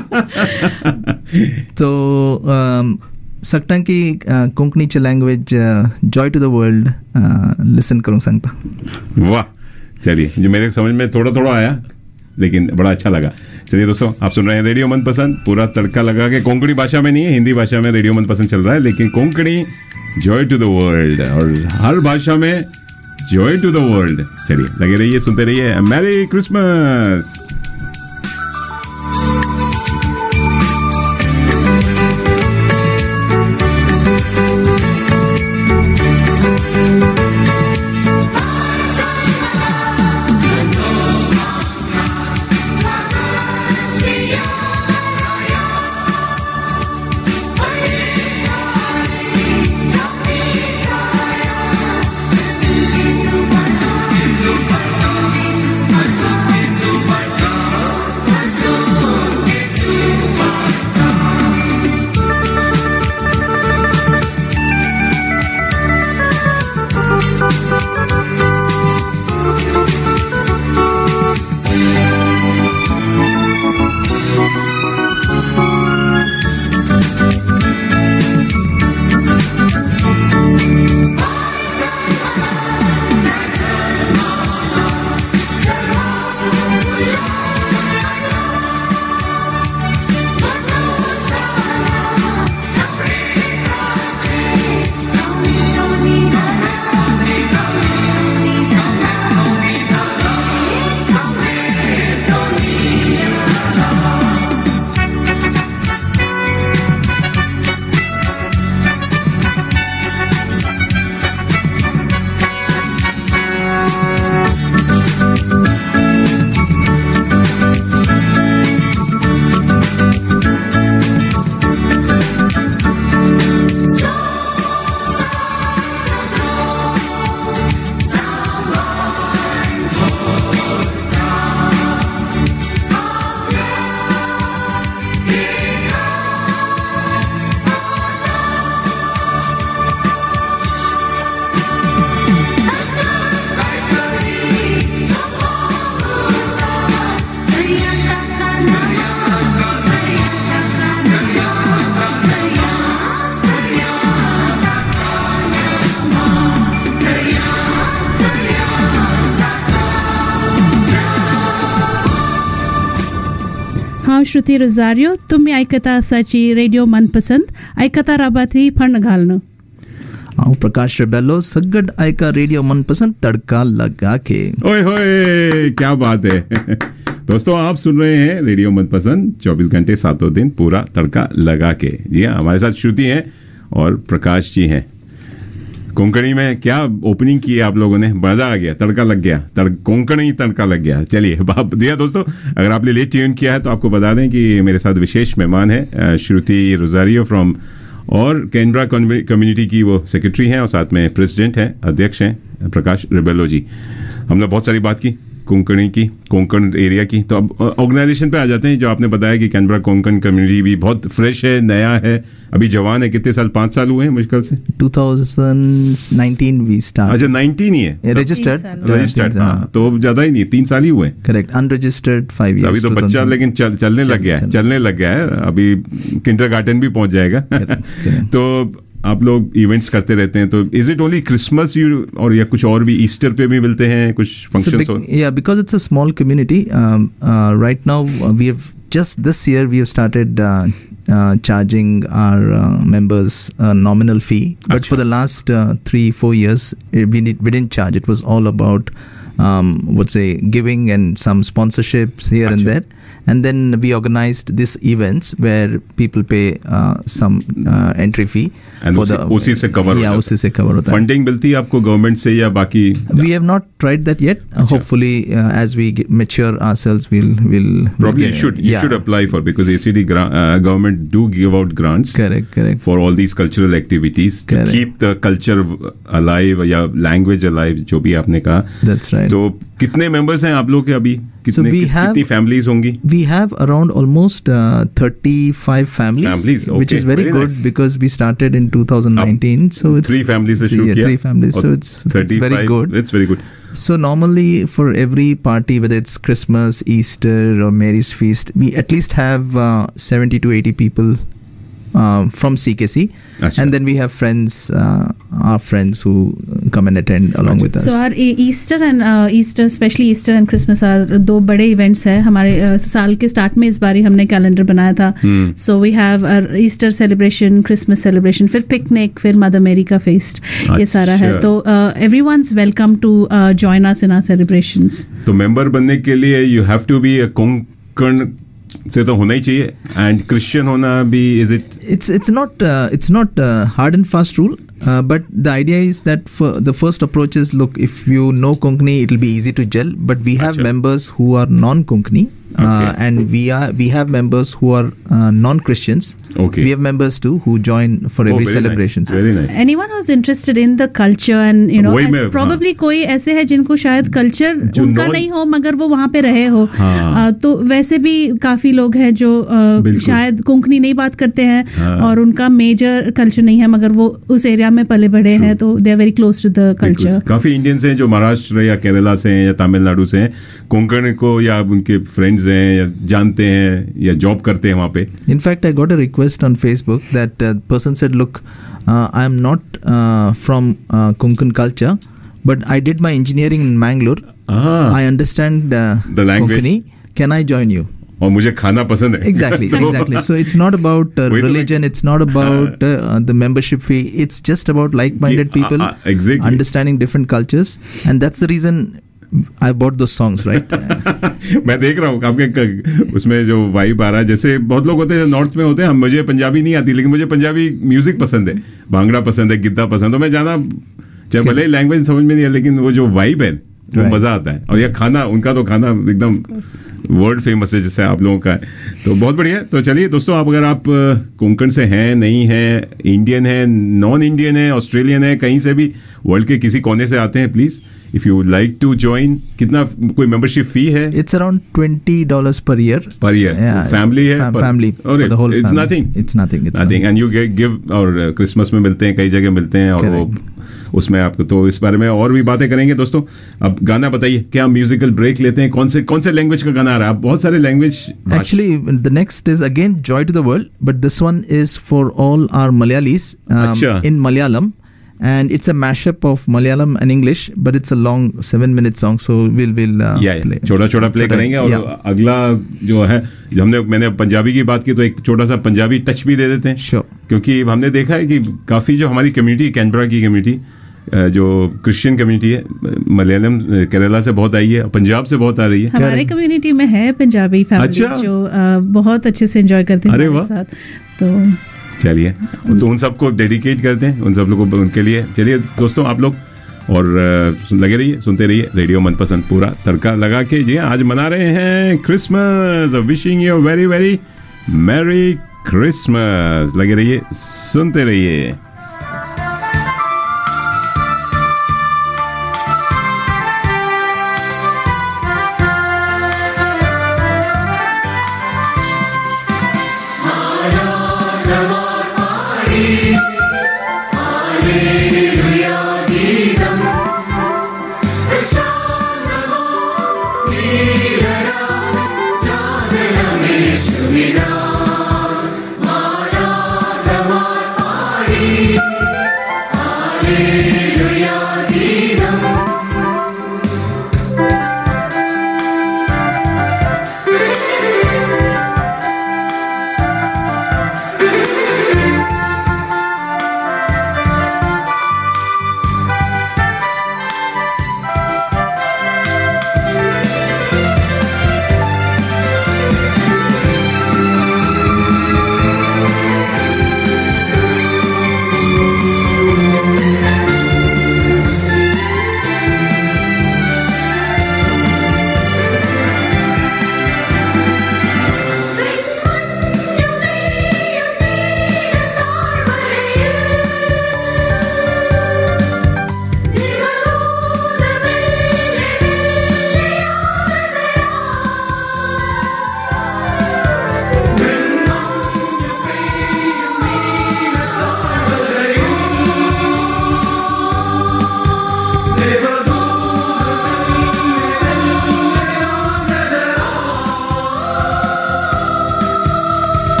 तो सकता की Konkani language joy to the world listen करूँ सांगता. वाह, चलिए, जो मेरे समझ में थोड़ा थोड़ा आया लेकिन बड़ा अच्छा लगा. चलिए दोस्तों, आप सुन रहे हैं रेडियो मनपसंद, पूरा तड़का लगा के. कोंकणी भाषा में नहीं है, हिंदी भाषा में रेडियो मनपसंद चल रहा है, लेकिन Konkani joy to the world, और हर भाषा में जॉय टू द वर्ल्ड. चलिए, लगे रहिए, सुनते रहिए. Merry Christmas. हांव श्रुती रोजारियो. तुम्ही ऐकता असाची रेडिओ मनपसंद, ऐकता राबाती फण घालणं. हांव प्रकाश रेबेलो, सगळं ऐका रेडिओ मनपसंद तड़का लगा के. ओए होए, क्या बात है. दोस्तों, आप सुन रहे हैं रेडियो मनपसंद, 24 घंटे 7 दिन पूरा तड़का लगा के. जी हाँ, हमारे साथ श्रुति हैं और प्रकाश जी हैं. कोंकणी में क्या ओपनिंग की है आप लोगों ने, मजा आ गया, तड़का लग गया, कोंकणी तड़का लग गया. चलिए, जी हाँ दोस्तों, अगर आपने लेट ट्यून किया है तो आपको बता दें कि मेरे साथ विशेष मेहमान है श्रुति रोजारियो फ्रॉम, और कैनबरा कम्युनिटी की वो सेक्रेटरी हैं और साथ में प्रेसिडेंट हैं, अध्यक्ष हैं प्रकाश रेबेलो जी. हमने बहुत सारी बात की कोंकणी की, कोंकण एरिया की. तो अब ऑर्गेनाइजेशन पे आ जाते हैं. जो आपने बताया कि कैनबरा कोंकण कम्युनिटी भी बहुत फ्रेश है, नया है, अभी जवान है. कितने साल, 5 साल हुए हैं मुश्किल से? 2019 वी स्टार्ट. अच्छा, 19 ही है रजिस्टर्ड. हाँ, तो ज़्यादा ही नहीं, 3 साल ही हुए. करेक्ट. Unregistered 5 years. अभी तो बच्चा लेकिन चलने लग गया है. अभी किंडरगार्टन भी पहुंच जाएगा. तो आप लोग इवेंट्स करते रहते हैं, तो is it only Christmas you, और या कुछ और भी, ईस्टर पे भी मिलते हैं कुछ functions? Yeah, because it's a small community. Right now we have just this year we have started charging our members a nominal fee, but for the last 3-4 years we didn't charge. It was all about would say giving and some sponsorships here and there. And then we organized these events where people pay some entry fee And उसी से cover हो yeah, जाता उसी से cover होता है. Funding मिलती है आपको गवर्नमेंट से या बाकी? We have not tried that yet. Hopefully, as we mature ourselves, we'll Probably you should apply for, because ACD government do give out grants. Correct. For all these cultural activities to Correct. keep the culture alive या language alive, जो भी आपने कहा. That's right. तो कितने members हैं आप लोग के अभी? कितनी families होंगी? We have around almost 35 families, okay, which is very good nice. because we started in 2019. So it's 3 families से शुरू किया. 3 families. So it's 35, very good. It's very good. So normally for every party, whether it's Christmas, Easter or Mary's Feast, we at least have 70 to 80 people from CKC. Achha. And then we have friends, our friends who come and attend along with us. So our Easter and especially Easter and Christmas are 2 बड़े events है हमारे साल के start में. इस बार ही हमने calendar बनाया था. So we have our Easter celebration, Christmas celebration, फिर पिकनिक, फिर मदर मेरी का फेस्ट, ये सारा है. तो everyone's welcome to join us in our celebrations. तो मेंबर बनने के लिए you have to be a Konkan से तो होना ही चाहिए, एंड क्रिश्चियन होना भी. Is it? It's not hard and fast rule, but the idea is that for the first approach is, look, if you know Konkani, it will be easy to gel. But we have members who are non-Konkani, and we have members who are non-Christians. Okay. We have members too who join for every celebration. Nice. Very nice. Anyone who's interested in the culture and probably कोई ऐसे है जिनको शायद culture उनका नहीं हो मगर वो वहाँ पे रहे हो. तो वैसे भी काफी लोग हैं जो शायद कोंकणी नहीं बात करते हैं और उनका मेजर कल्चर नहीं है मगर वो उस एरिया में पले बड़े हैं, तो they are very close to the culture. काफी इंडियंस हैं जो महाराष्ट्र या केरला से हैं या तमिलनाडु से हैं, कोंकण को या उनके फ्रेंड्स हैं या जानते हैं या जॉब करते हैं वहाँ पे. In fact, I got a request on Facebook that person said, look, I am not from Konkan culture, but I did my engineering in Mangalore. I understand the language. Konkani. Can I join you? और मुझे खाना पसंद है. Exactly. So it's not about religion. It's not about the membership fee. It's just about like-minded people exactly. understanding different cultures, and that's the reason I bought those songs, right? मैं देख रहा हूँ आपके उसमें जो वाइब आ रहा है, जैसे बहुत लोग होते हैं नॉर्थ में होते हैं. मुझे पंजाबी नहीं आती लेकिन मुझे पंजाबी म्यूजिक पसंद है, भांगड़ा पसंद है, गिद्दा पसंद है. मैं जाना चाहे भले ही लैंग्वेज समझ में नहीं है लेकिन वो जो वाइब है वो मजा आता है. और यह खाना, उनका तो खाना एकदम वर्ल्ड फेमस है जैसे आप लोगों का है. तो बहुत बढ़िया. तो चलिए दोस्तों, आप अगर आप कोंकण से हैं, नहीं हैं, इंडियन है, नॉन इंडियन है, ऑस्ट्रेलियन है, कहीं से भी वर्ल्ड के किसी कोने से आते हैं, please if you like to join. कितना कोई मेंबरशिप फी है? It's around $20 per year. Per year. Yeah, family है? Family for the whole it's family. Nothing. It's nothing. And you give. और क्रिसमस में मिलते हैं, कई जगह मिलते हैं, और वो उसमें आपको, तो इस बारे में और भी बातें करेंगे दोस्तों. अब गाना बताइए, क्या म्यूजिकल ब्रेक लेते हैं? कौन से लैंग्वेज का गाना आ रहा है? बहुत सारे language. Actually, the next is again Joy to the World, but this one is for all our Malayalis in Malayalam. And it's a mashup of Malayalam and English, but it's a long 7-minute song, so we'll play. छोटा play करेंगे. और अगला जो है, मैंने पंजाबी की बात की तो एक छोटा सा पंजाबी टच भी दे देते हैं. Sure. क्योंकि हमने देखा है कि काफ़ी जो हमारी कम्युनिटी, कैनबरा की कम्युनिटी, जो क्रिश्चियन कम्युनिटी है, मलयालम केरला से बहुत आई है, पंजाब से बहुत आ रही है. हमारे कम्युनिटी में है पंजाबी फैमिली जो बहुत अच्छे से एंजॉय करते हैं हमारे साथ. तो चलिए, तो उन सबको डेडिकेट करते हैं, उन सब लोगों को, उनके लिए. चलिए दोस्तों, आप लोग और लगे रहिए, सुनते रहिए रेडियो मनपसंद. पूरा तड़का लगा के जी आज मना रहे हैं Christmas. Wishing you very very merry Christmas. लगे रहिए, सुनते रहिए. Maranatha,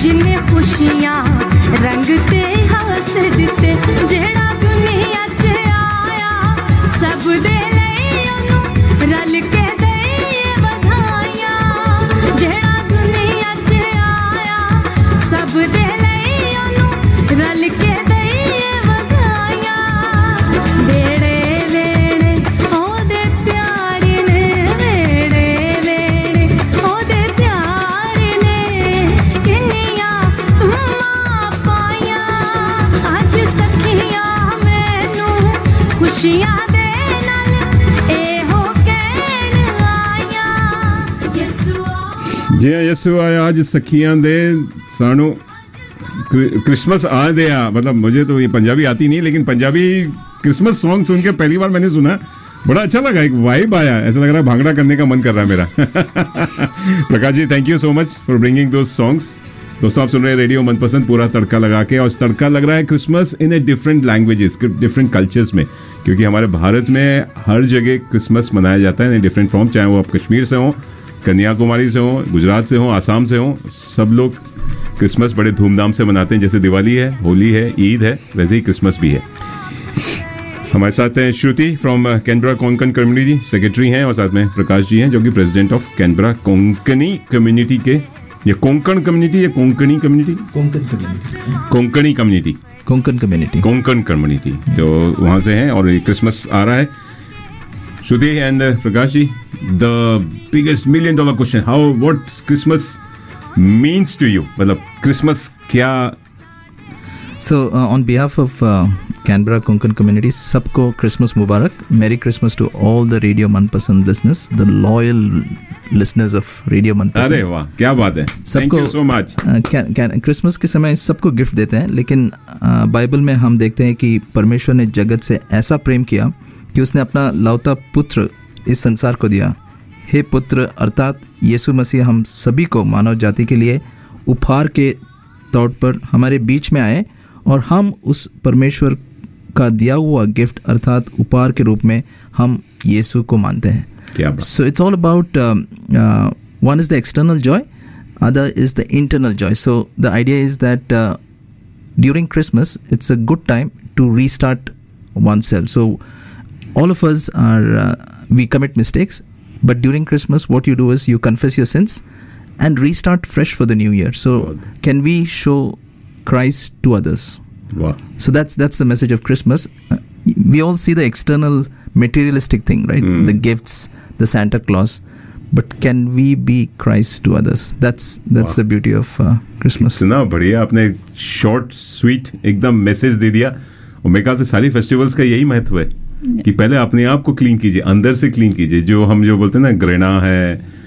जिन्हें खुशियां रंग ते हस दिते जेड़ा दुनिया च आया सब दे लई ओनू रल के देईए बधाइयां जेड़ा दुनिया च आया सब दे लई ओनू रल के देईए बधाइयां वेड़े वेड़े ओदे प्यारे ने वेड़े वेड़े ओदे प्यारे ने किन्नियां धूमां पाइयां अज सखियां मैनू खुशियां दे नाल एहो कहण आइयां यसुआ जी हाँ, यसु आया आज सखियां दे सानू क्रिसमस आ दिया। मतलब मुझे तो ये पंजाबी आती नहीं, लेकिन पंजाबी क्रिसमस सॉन्ग सुन के पहली बार मैंने सुना, बड़ा अच्छा लगा, एक वाइब आया, ऐसा लग रहा है भांगड़ा करने का मन कर रहा है मेरा। Prakash ji, thank you so much for bringing those songs. दोस्तों, आप सुन रहे हैं रेडियो मनपसंद पूरा तड़का लगा के, और तड़का लग रहा है Christmas in a different languages, different cultures में, क्योंकि हमारे भारत में हर जगह क्रिसमस मनाया जाता है इन डिफरेंट फॉर्म, चाहे वो आप कश्मीर से हो, कन्याकुमारी से हो, गुजरात से हो, आसाम से हो, सब लोग क्रिसमस बड़े धूमधाम से मनाते हैं। जैसे दिवाली है, होली है, ईद है, वैसे ही क्रिसमस भी है। हमारे साथ हैं Shruti from Canberra Konkan community, secretary हैं, और साथ में प्रकाश जी हैं जो कि president of Canberra Konkani community के, ये कोंकण कम्युनिटी या Konkani community? Konkani community, Konkan community, Konkan community, तो वहाँ से हैं और ये क्रिसमस आ रहा है। Shruti and Prakash ji, the biggest $1 million question, how what Christmas means to you, मतलब क्रिसमस क्या? So on behalf of Canberra Konkan community, सबको क्रिसमस मुबारक, merry Christmas to all the radio Manpasand listeners, the loyal listeners of radio Manpasand. अरे वाह, क्या बात है, thank you so much. Christmas के समय सबको गिफ्ट देते हैं, लेकिन बाइबल में हम देखते हैं कि परमेश्वर ने जगत से ऐसा प्रेम किया कि उसने अपना लौता पुत्र इस संसार को दिया। हे पुत्र अर्थात यीशु मसीह हम सभी को मानव जाति के लिए उपहार के तौर पर हमारे बीच में आए, और हम उस परमेश्वर का दिया हुआ गिफ्ट अर्थात उपहार के रूप में हम यीशु को मानते हैं। So it's all about one is the external joy, other is the internal joy. So the idea is that during Christmas it's a good time to restart oneself. So all of us are we commit mistakes, but during Christmas what you do is you confess your sins and restart fresh for the new year. So can we show Christ to others? Wow. So that's the message of Christmas. We all see the external materialistic thing, right? The gifts, the Santa Claus, but can we be Christ to others? That's the beauty of Christmas. इतना बढ़िया आपने short sweet एकदम message दे दिया, और मेरे ख्याल से सारी फेस्टिवल्स का यही महत्व है कि पहले अपने आप को क्लीन कीजिए, अंदर से क्लीन कीजिए। जो हम जो बोलते हैं ना, घृणा है,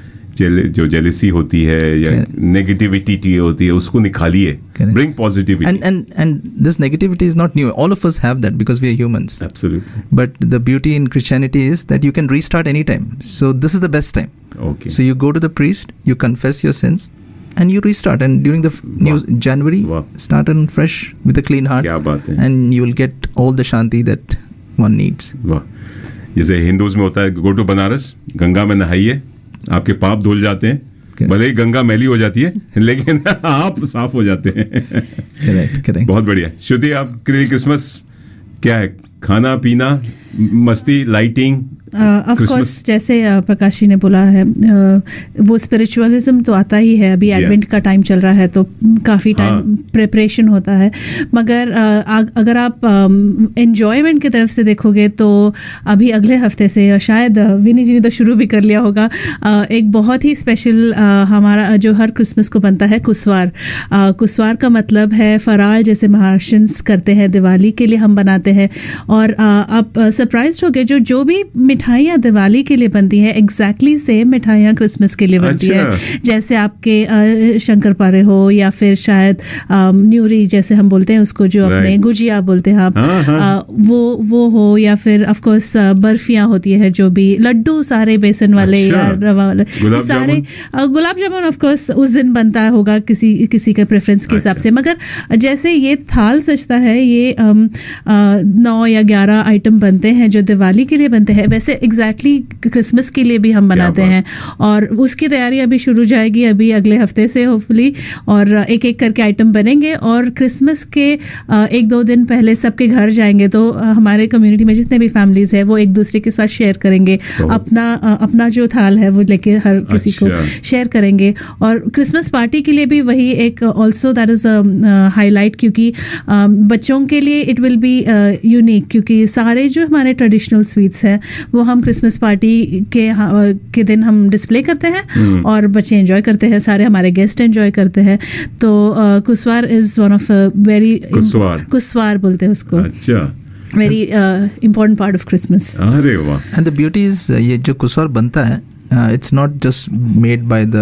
जो जेलेसी होती है या नेगेटिविटी होती है, उसको निकालिए, bring positivity. And this negativity is not new. All of us have that because we are humans. Absolutely. But the beauty in Christianity is that you can restart anytime. So this is the best time. Okay. So you go to the priest, you confess your sins, and you restart. And during the new January, start on fresh with a clean heart. क्या बात है। And you will get all the shanti that one needs. वाह, जैसे Hindus में होता है, go to Banaras, Ganga में नहाइए, आपके पाप धुल जाते हैं, भले ही गंगा मैली हो जाती है लेकिन आप साफ हो जाते हैं। Correct. बहुत बढ़िया। श्रुति, आपके लिए क्रिसमस क्या है? खाना पीना, मस्ती, लाइटिंग, ऑफ कोर्स जैसे प्रकाश जी ने बोला है, वो स्पिरिचुअलिज्म तो आता ही है। अभी एडवेंट का टाइम चल रहा है तो काफ़ी टाइम प्रिपरेशन होता है, मगर अगर आप एन्जॉयमेंट की तरफ से देखोगे तो अभी अगले हफ्ते से शायद विनी जी ने तो शुरू भी कर लिया होगा, एक बहुत ही स्पेशल हमारा जो हर क्रिसमस को बनता है कुसवार। कुसवार का मतलब है फराल, जैसे महाराष्ट्रियंस करते हैं, दिवाली के लिए हम बनाते हैं। और आप सरप्राइज हो गए, जो भी मिठाइयाँ दिवाली के लिए बनती हैं एग्जैक्टली सेम मिठाइयाँ क्रिसमस के लिए बनती है। जैसे आपके शंकरपारे हो या फिर शायद न्यूरी जैसे हम बोलते हैं उसको, जो अपने गुजिया बोलते हैं आप, वो हो, या फिर ऑफ कोर्स बर्फियाँ होती है, जो भी लड्डू सारे बेसन वाले या रवा वाले, सारे गुलाब जामुन ऑफ कोर्स उस दिन बनता होगा किसी के प्रेफरेंस के हिसाब से। मगर जैसे ये थाल सजता है, ये 9 या 11 आइटम बनते बनाते हैं जो दिवाली के लिए बनते हैं, वैसे एग्जैक्टली क्रिसमस के लिए भी हम बनाते हैं, और उसकी तैयारी अभी शुरू जाएगी अभी अगले हफ्ते से होपफुली, और एक एक करके आइटम बनेंगे और क्रिसमस के 1-2 दिन पहले सबके घर जाएंगे, तो हमारे कम्युनिटी में जितने भी फैमिलीज है वो एक दूसरे के साथ शेयर करेंगे, अपना जो थाल है वो लेके हर किसी को शेयर करेंगे। और क्रिसमस पार्टी के लिए भी वही एक ऑल्सो दैट इज हाईलाइट, क्योंकि बच्चों के लिए इट विल बी यूनिक, क्योंकि सारे जो हमारे ट्रेडिशनल स्वीट्स हैं वो हम क्रिसमस पार्टी के दिन हम डिस्प्ले करते हैं और बच्चे एंजॉय करते हैं, सारे हमारे गेस्ट एंजॉय करते हैं। तो kuswar is one of very kuswar बोलते हैं उसको, अच्छा, very important part of Christmas. अरे वाह। एंड द ब्यूटी इज ये जो कुसवार बनता है, it's not just made by the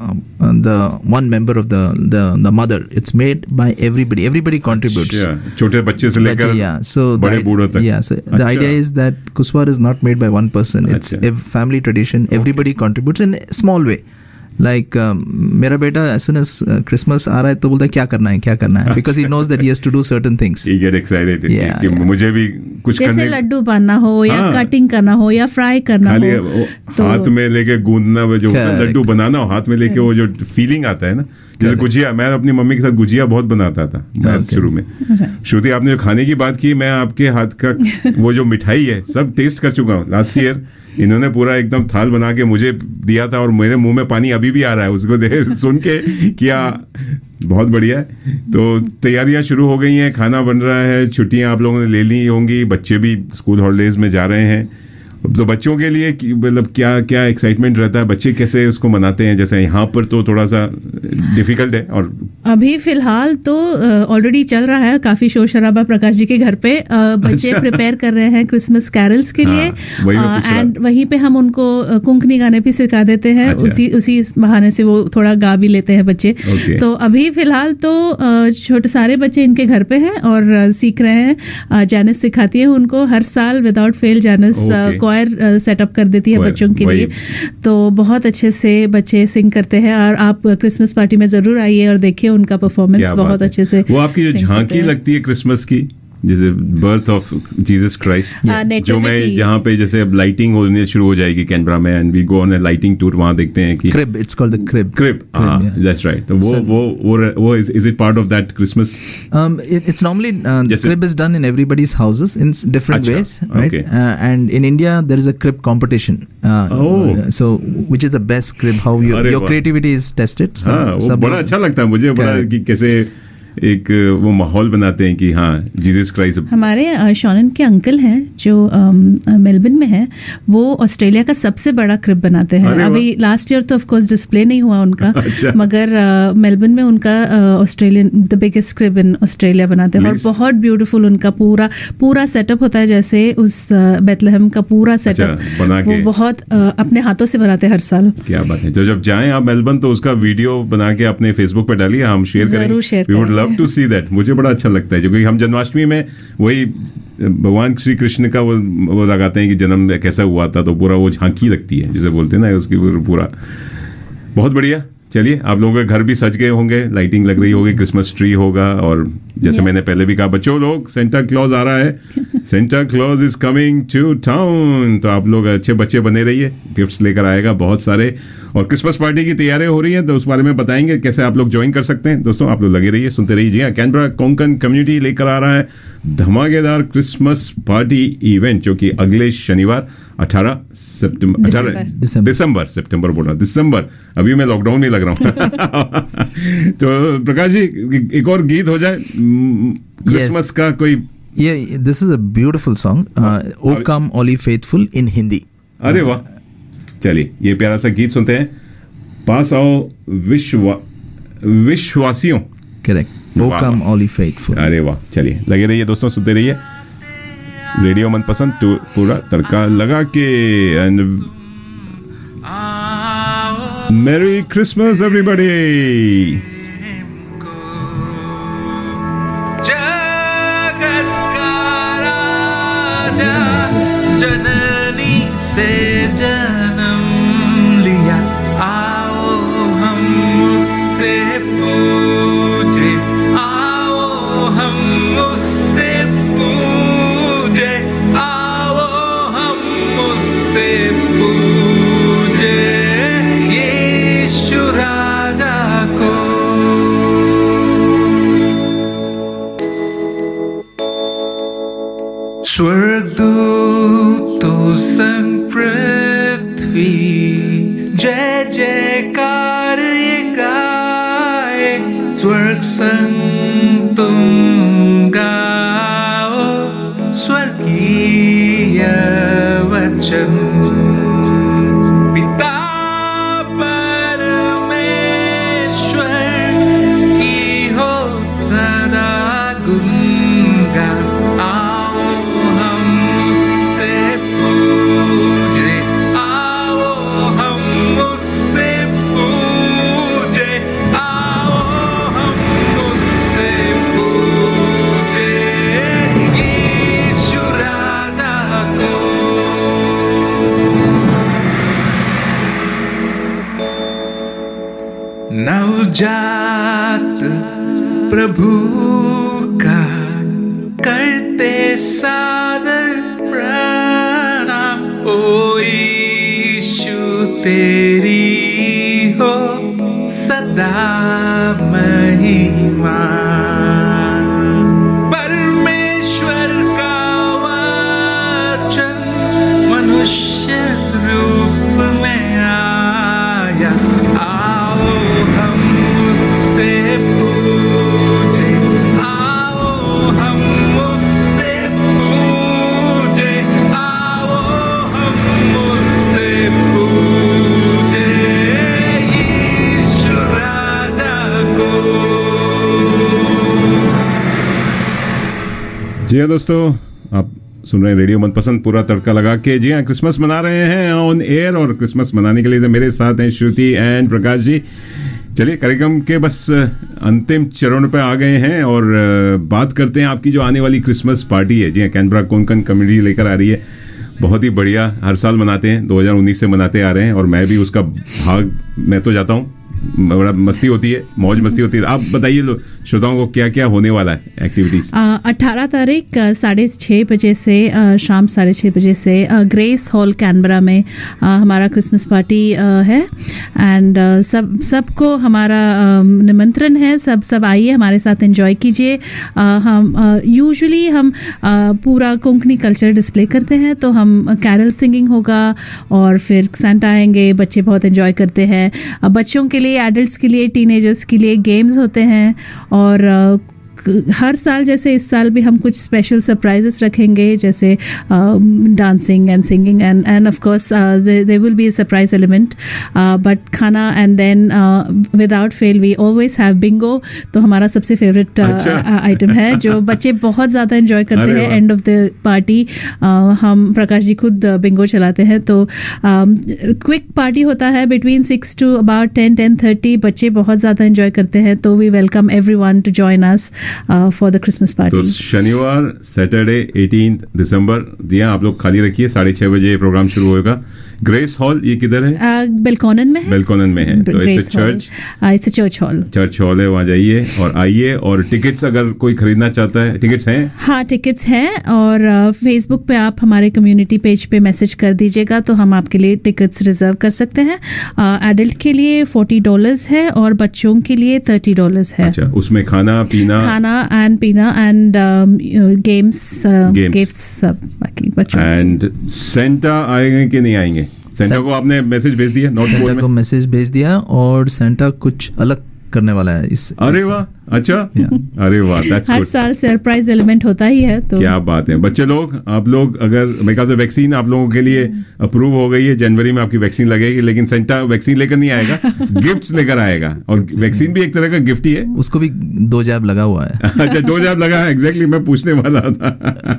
one member of the mother. It's made by everybody contributes. छोटे बच्चे से लेकर बड़े बूढ़ों तक. So the idea is that kuswar is not made by one person. It's a family tradition. Everybody contributes in a small way. Like मेरा बेटा as soon as Christmas आ रहा है तो बोलता है क्या करना है, because he knows that he has to do certain things. He get excited कि मुझे भी कुछ करने, जैसे लड्डू बांधना हो या कटिंग करना हो या फ्राई करना हो, तो हाथ में लेके गूंदना, जो लड्डू बनाना हो हाथ में लेके, वो जो फीलिंग आता है ना, जैसे गुजिया, मैं अपनी मम्मी के साथ गुजिया बहुत बनाता था मैं शुरू में। श्रुति, आपने जो खाने की बात की, मैं आपके हाथ का वो जो मिठाई है सब टेस्ट कर चुका हूँ। लास्ट ईयर इन्होंने पूरा एकदम थाल बना के मुझे दिया था और मेरे मुंह में पानी अभी भी आ रहा है उसको सुन के, क्या बहुत बढ़िया है। तो तैयारियां शुरू हो गई हैं, खाना बन रहा है, छुट्टियां आप लोगों ने ले ली होंगी, बच्चे भी स्कूल हॉलीडेज में जा रहे हैं, तो बच्चों के लिए मतलब क्या क्या एक्साइटमेंट रहता है, बच्चे कैसे उसको मनाते हैं? जैसे यहाँ पर तो थोड़ा सा डिफिकल्ट है, और अभी फिलहाल तो ऑलरेडी चल रहा है काफी शोर शराबा प्रकाश जी के घर पे, बच्चे प्रिपेयर कर रहे हैं क्रिसमस कैरल्स के लिए, एंड वहीं पे हम उनको कोंकणी गाने भी सिखा देते हैं। उसी बहाने से वो थोड़ा गा भी लेते हैं बच्चे। तो अभी फिलहाल तो छोटे सारे बच्चे इनके घर पे हैं और सीख रहे हैं। जैनिस सिखाती है उनको हर साल without fail, Janice choir setup कर देती है बच्चों के लिए, तो बहुत अच्छे से बच्चे सिंग करते हैं। और आप क्रिसमस पार्टी में जरूर आइए और देखिए उनका परफॉर्मेंस बहुत अच्छे से। वो आपकी जो झांकी लगती है क्रिसमस की, जैसे बर्थ ऑफ जीसस क्राइस्ट, जो मैं जहाँ पे जैसे अब लाइटिंग होने शुरू हो जाएगी कैनबरा में, and we go on a lighting tour, वहाँ देखते हैं कि crib, it's called the crib, that's right. तो वो is it part of that Christmas? It's normally crib is done in everybody's houses in different ways, right? And in India there is a crib competition, so which is the best crib, how your creativity is tested. वो बड़ा अच्छा लगता है मुझे, बड़ा कि कैसे एक वो माहौल बनाते हैं कि हाँ जीसस क्राइस्ट। हमारे शॉनन के अंकल हैं जो मेलबर्न में है, वो ऑस्ट्रेलिया का सबसे बड़ा क्रिब बनाते हैं। अभी लास्ट ईयर तो ऑफ कोर्स डिस्प्ले नहीं हुआ उनका, मगर मेलबर्न में उनका Australian the biggest crib in Australia बनाते हैं, और बहुत ब्यूटीफुल उनका पूरा सेटअप होता है, जैसे उस बेथलेहम का पूरा सेटअप बना के वो बहुत अपने हाथों से बनाते हैं हर साल। क्या बात है। तो जब जाएं आप मेलबर्न तो उसका वीडियो बना के अपने फेसबुक पर डालिए, हम शेयर करेंगे। टू सी दैट, मुझे बड़ा अच्छा लगता है, क्योंकि हम जन्माष्टमी में वही भगवान श्री कृष्ण का वो लगाते हैं कि जन्म कैसा हुआ था, तो पूरा वो झांकी लगती है जिसे बोलते हैं ना, उसकी पूरा बहुत बढ़िया। चलिए, आप लोगों के घर भी सज गए होंगे, लाइटिंग लग रही होगी, क्रिसमस ट्री होगा, और जैसे मैंने पहले भी कहा, बच्चों लोग सेंटा क्लॉज आ रहा है, Santa Claus is coming to town, तो आप लोग अच्छे बच्चे बने रहिए, गिफ्ट्स लेकर आएगा बहुत सारे। और क्रिसमस पार्टी की तैयारी हो रही है, तो उस बारे में बताएंगे कैसे आप लोग ज्वाइन कर सकते हैं। दोस्तों, आप लोग लगे रहिए, सुनते रहिए। जी हाँ, कैनबरा कोंकण कम्युनिटी लेकर आ रहा है धमाकेदार क्रिसमस पार्टी इवेंट, जो कि अगले शनिवार 18 दिसंबर बोल रहा, दिसंबर, अभी मैं लॉकडाउन में लग रहा हूँ। तो प्रकाश जी, एक और गीत हो जाए क्रिसमस का कोई। This is a beautiful song, O come all ye faithful, in Hindi. अरे वाह, चलिए ये प्यारा सा गीत सुनते हैं। पास आओ विश्वासियों, correct, O come all ye faithful. अरे वाह, चलिए लगे रहिए दोस्तों, सुनते रहिए रेडियो मनपसंद, तो पूरा तड़का लगा के। एंड मेरी क्रिसमस एवरीबॉडी। जननी से जन्म लिया, आओ हम उससे पूजे, आओ हम उससे पूजे, आओ संग पृथ्वी जय जयकार ये गाए, स्वर्ग संग तुम गाओ स्वर्गीय वचन। पिता परमेश्वर की हो सदा गुणगान, आओ हम उससे पूजे, आओ हम उससे पूजे, आओ हम उससे पूजे यीशु राजा को। नवजात प्रभु का करते सादर प्रणाम, ओ यीशु तेरी हो सदा महिमा। परमेश्वर का वचन मनुष्य रूप में आया, आओ हम उससे पूजे, आओ हम उससे पूजे, आओ हम उससे पूजे यीशु राजा को। जी हाँ दोस्तों, आप सुन रहे हैं रेडियो मनपसंद पूरा तड़का लगा के। जी हाँ, क्रिसमस मना रहे हैं ऑन एयर, और क्रिसमस मनाने के लिए मेरे साथ हैं श्रुति एंड प्रकाश जी। चलिए कार्यक्रम के बस अंतिम चरण पे आ गए हैं और बात करते हैं आपकी जो आने वाली क्रिसमस पार्टी है। जी हाँ, कैनबरा कोंकण कम्युनिटी लेकर आ रही है, बहुत ही बढ़िया, हर साल मनाते हैं, 2019 से मनाते आ रहे हैं और मैं भी उसका भाग, मैं तो जाता हूँ, बड़ा मस्ती होती है, मौज मस्ती होती है। आप बताइए श्रोताओं को क्या क्या होने वाला है एक्टिविटीज। 18 तारीख 6:30 बजे से शाम 6:30 बजे से ग्रेस हॉल कैनबरा में हमारा क्रिसमस पार्टी है एंड सबको हमारा निमंत्रण है। सब आइए, हमारे साथ एंजॉय कीजिए। हम यूजुअली हम पूरा कोंकणी कल्चर डिस्प्ले करते हैं, तो हम कैरल सिंगिंग होगा और फिर सेंटा आएंगे, बच्चे बहुत एंजॉय करते हैं। बच्चों के लिए, एडल्ट्स के लिए, टीनेजर्स के लिए गेम्स होते हैं और हर साल जैसे इस साल भी हम कुछ स्पेशल सरप्राइजेस रखेंगे, जैसे dancing and singing and of course there will be a surprise element, but खाना and then without fail we always have bingo. तो हमारा सबसे फेवरेट आइटम है जो बच्चे बहुत ज़्यादा एंजॉय करते हैं। एंड ऑफ द पार्टी हम प्रकाश जी खुद बिंगो चलाते हैं, तो क्विक पार्टी होता है बिटवीन 6 to about 10-10:30। बच्चे बहुत ज़्यादा एंजॉय करते हैं, तो we welcome everyone to join us for the Christmas party. तो शनिवार सैटरडे 18 दिसंबर, जी हाँ, आप लोग खाली रखिए, 6:30 बजे प्रोग्राम शुरू होगा। ग्रेस हॉल ये किधर है? बेलकोनन में है। बेलकोनन में है, तो it's a church, it's a church hall. Church hall है, वहाँ जाइए और आइए। और टिकट्स अगर कोई खरीदना चाहता है, टिकट्स हैं? हाँ, टिकट्स हैं और फेसबुक पे आप हमारे कम्युनिटी पेज पे मैसेज कर दीजिएगा तो हम आपके लिए टिकट्स रिजर्व कर सकते हैं। एडल्ट के लिए $40 है और बच्चों के लिए $30 है। अच्छा, उसमें खाना पीना एंड गेम्स गिफ्ट्स सब बाकी बच्चों। एंड सेंटा आएंगे कि नहीं आएंगे? सेंटा को आपने मैसेज भेज दिया? सेंटा को मैसेज भेज दिया और सेंटा कुछ अलग करने वाला है इस। अरे वाह, अच्छा, अरे वाह, दैट्स गुड। हर साल सरप्राइज एलिमेंट होता ही है, तो क्या बात है। बच्चे लोग, आप लोग, अगर मेरे ख्याल से वैक्सीन आप लोगों के लिए अप्रूव हो गई है, जनवरी में आपकी वैक्सीन लगेगी, लेकिन सेंटा वैक्सीन लेकर नहीं आएगा, गिफ्ट्स लेकर आएगा। और वैक्सीन भी एक तरह का गिफ्ट ही है। उसको भी 2 जैब लगा हुआ है। अच्छा, 2 जैब लगा है, एग्जैक्टली मैं पूछने वाला था।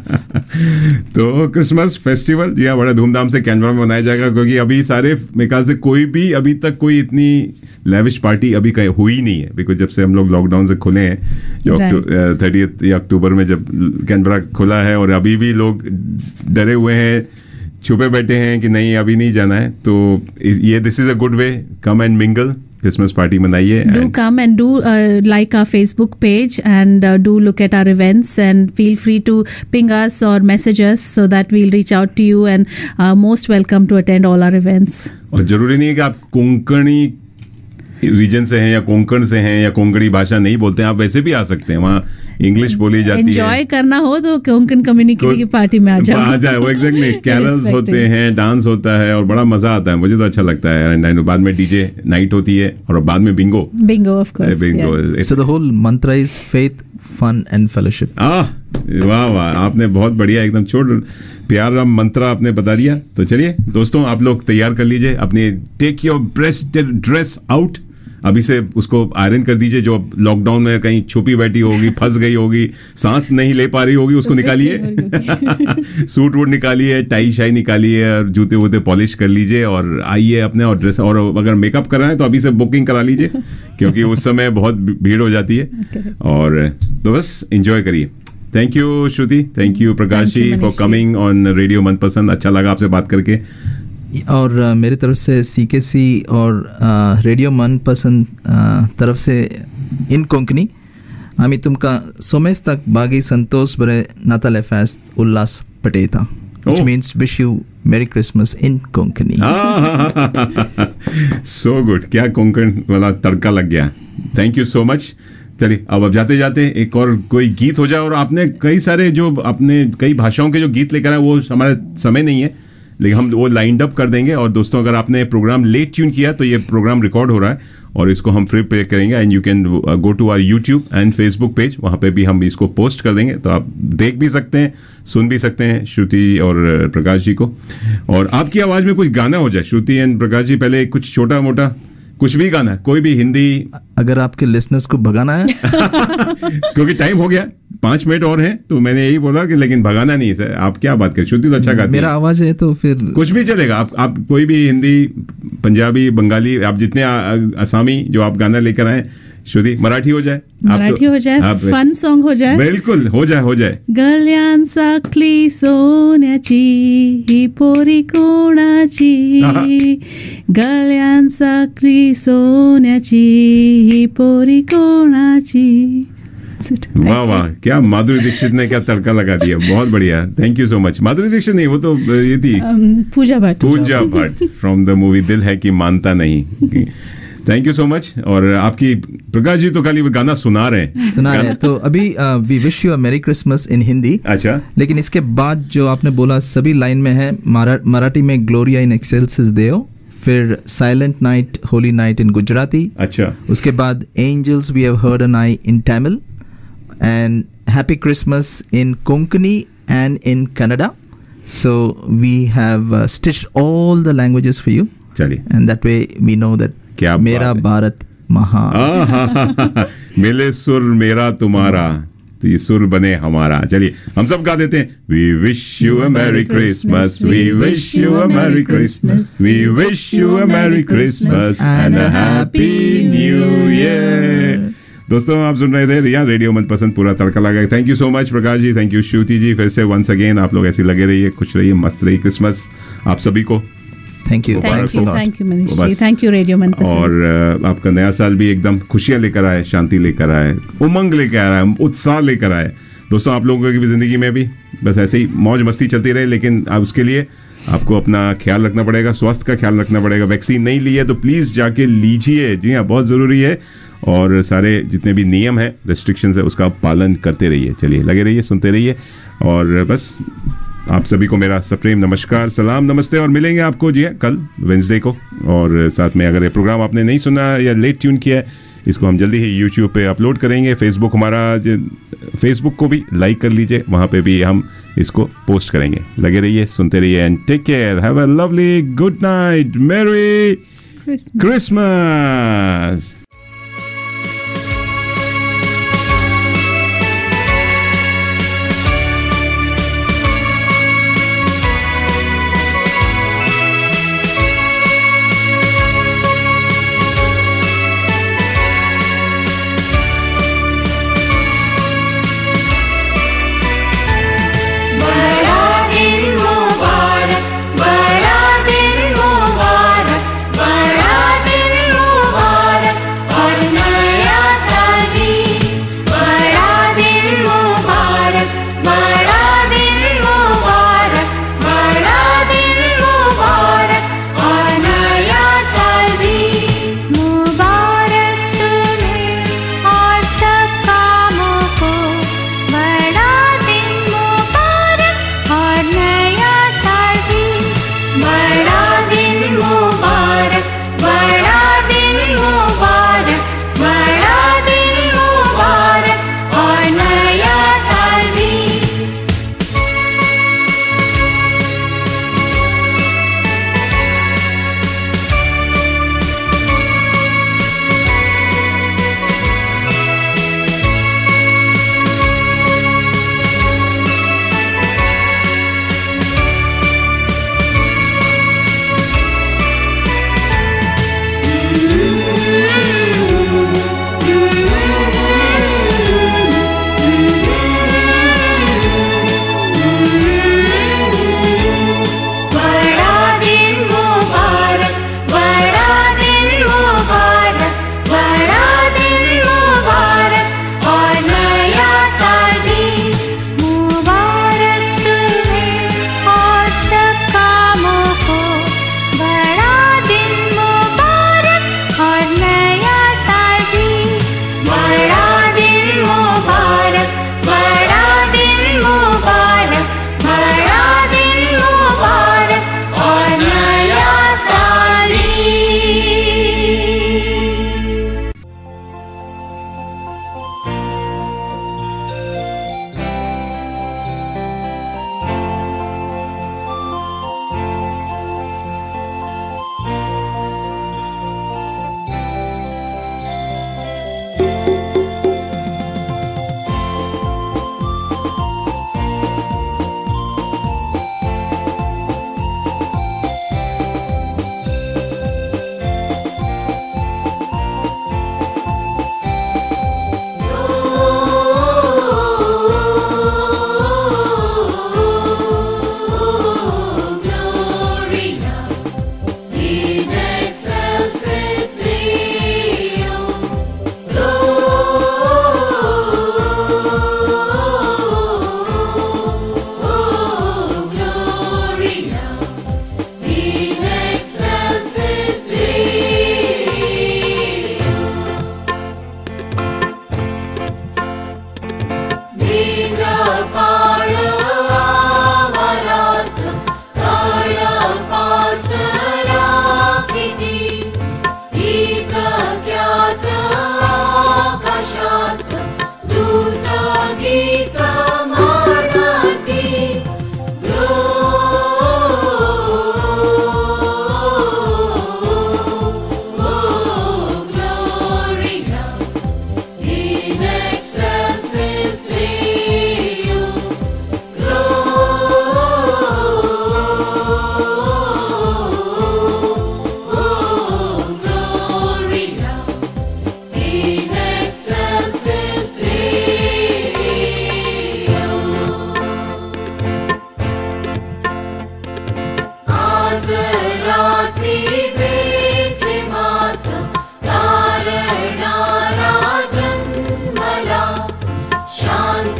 तो क्रिसमस फेस्टिवल जी हाँ, बड़ा धूमधाम से कैनबरा में मनाया जाएगा, क्योंकि अभी सारे मेरे ख्याल से कोई भी अभी तक कोई इतनी लेविश पार्टी अभी कहीं हुई नहीं है, बिकॉज जब से हम लोग लॉकडाउन से खुले हैं, जो 30 या अक्टूबर में जब कैनबरा खुला है, और अभी भी लोग डरे हुए हैं, छुपे बैठे हैं कि नहीं अभी नहीं जाना है। तो ये this is a good way, come and mingle, Christmas party मनाइए। Do come and do like our Facebook page and do look at our events and feel free to ping us or message us so that we'll reach out to you and most welcome to attend all our events. और जरूरी नहीं है कि आप Konkani reason से हैं या कोंकण से हैं या कोंकणी भाषा नहीं बोलते हैं, आप वैसे भी आ सकते हैं, वहाँ इंग्लिश बोली जाती है। एंजॉय करना हो तो कोंकण कम्युनिटी की पार्टी में आ जाए। वो एग्जैक्टली कैरल्स होते हैं, डांस होता है और बड़ा मजा आता है, मुझे तो अच्छा लगता है। एंड बाद में डीजे नाइट होती है और बाद में bingo of course. So the whole mantra is faith, fun and fellowship. वाह वाह, आपने बहुत बढ़िया एकदम प्यारा मंत्रा आपने बता दिया। तो चलिए दोस्तों, आप लोग तैयार कर लीजिए अपनी, take your best dress out, अभी से उसको आयरन कर दीजिए। जो लॉकडाउन में कहीं छुपी बैठी होगी, फंस गई होगी, सांस नहीं ले पा रही होगी, उसको निकालिए। सूट वूट निकालिए, टाई शाई निकालिए और जूते वूते पॉलिश कर लीजिए और आइए अपने। और ड्रेस, और अगर मेकअप कराएं तो अभी से बुकिंग करा लीजिए, क्योंकि उस समय बहुत भीड़ हो जाती है। और तो बस एंजॉय करिए। Thank you Shruti, thank you Prakash ji for coming on radio Manpasand. अच्छा लगा आपसे बात करके। और मेरी तरफ से CKC और रेडियो मनपसंद तरफ से इन कोंकणी आम्ही तुमका सोमेस्ताक बागी संतोष बरे नाताले फेस्त उल्लास पटेता, which means wish you Merry Christmas in Konkani. So good, क्या कोंकण वाला तड़का लग गया। Thank you so much. चलिए अब जाते जाते एक और कोई गीत हो जाए। और आपने कई सारे जो अपने कई भाषाओं के जो गीत लेकर आए, वो हमारे समय नहीं है, लेकिन हम वो लाइंड अप कर देंगे। और दोस्तों, अगर आपने प्रोग्राम लेट ट्यून किया तो ये प्रोग्राम रिकॉर्ड हो रहा है और इसको हम फ्री प्ले करेंगे। And you can go to our YouTube and Facebook page, वहाँ पे भी हम इसको पोस्ट कर देंगे, तो आप देख भी सकते हैं, सुन भी सकते हैं श्रुति और प्रकाश जी को। और आपकी आवाज़ में कुछ गाना हो जाए श्रुति एंड प्रकाश जी, पहले कुछ छोटा मोटा कुछ भी गाना, कोई भी हिंदी। अगर आपके लिसनर्स को भगाना है क्योंकि टाइम हो गया, 5 मिनट और हैं, तो मैंने यही बोला कि लेकिन भगाना नहीं है सर। आप क्या बात करें, श्रुति तो अच्छा गाती है, मेरा आवाज है तो फिर कुछ भी चलेगा। आप कोई भी हिंदी, पंजाबी, बंगाली, आप जितने आसामी जो आप गाना लेकर आए। श्रुति, मराठी हो जाए, मराठी हो जाए, फन सॉन्ग हो जाए, बिल्कुल हो जाए। गल्यान साखली सोन्याची ही पोरी कोणाची, गल्यान साखली सोन्याची ही पोरी कोणाची। वाह वाह, क्या माधुरी दीक्षित ने क्या तड़का लगा दिया, बहुत बढ़िया। Thank you so much. Madhuri Dixit नहीं, वो तो ये थी Pooja Bhatt from the movie Dil Hai Ki Manta Nahin. Thank you so much. और आपकी प्रकाश जी तो खाली गाना सुना रहे हैं तो अभी वी विश यू अ मेरी क्रिसमस इन हिंदी। अच्छा, लेकिन इसके बाद जो आपने बोला सभी लाइन में है। मराठी में ग्लोरिया इन एक्सेल्सिस देओ, फिर silent night holy night in Gujarati. अच्छा, उसके बाद angels we have heard on high in Tamil, and happy Christmas in Konkani and in Kannada. So we have stitched all the languages for you, चलिए, and that way we know that क्या मेरा भारत महान। मिले सुर मेरा तुम्हारा, तो ये सुर बने हमारा। चलिए हम सब गा देते हैं। We wish you a merry Christmas, we wish you a merry Christmas, we wish you a merry Christmas and a happy new year. दोस्तों, आप सुन रहे थे रिया रेडियो मनपसंद, पूरा तड़का लगा। Thank you so much Prakash ji, thank you Shruti ji. फिर से वंस अगेन आप लोग ऐसे लगे रहिए, खुश रहिए, मस्त रहिए। क्रिसमस आप सभी को। Thank you Manish ji, thank you radio Manpasand. और आपका नया साल भी एकदम खुशियां लेकर आए, शांति लेकर आए, उमंग लेकर आए, उत्साह लेकर आए। दोस्तों, आप लोगों की भी जिंदगी में भी बस ऐसे ही मौज मस्ती चलती रहे, लेकिन उसके लिए आपको अपना ख्याल रखना पड़ेगा, स्वास्थ्य का ख्याल रखना पड़ेगा। वैक्सीन नहीं ली है तो प्लीज़ जाके लीजिए, जी हाँ, बहुत ज़रूरी है। और सारे जितने भी नियम है, रेस्ट्रिक्शंस है, उसका पालन करते रहिए। चलिए, लगे रहिए, सुनते रहिए। और बस आप सभी को मेरा सप्रेम नमस्कार, सलाम, नमस्ते। और मिलेंगे आपको जी कल वेंसडे को। और साथ में अगर ये प्रोग्राम आपने नहीं सुना या लेट ट्यून किया है, इसको हम जल्दी ही यूट्यूब पे अपलोड करेंगे। फेसबुक, हमारा फेसबुक को भी लाइक कर लीजिए, वहाँ पे भी हम इसको पोस्ट करेंगे। लगे रहिए, सुनते रहिए and take care. Have a lovely good night, merry Christmas.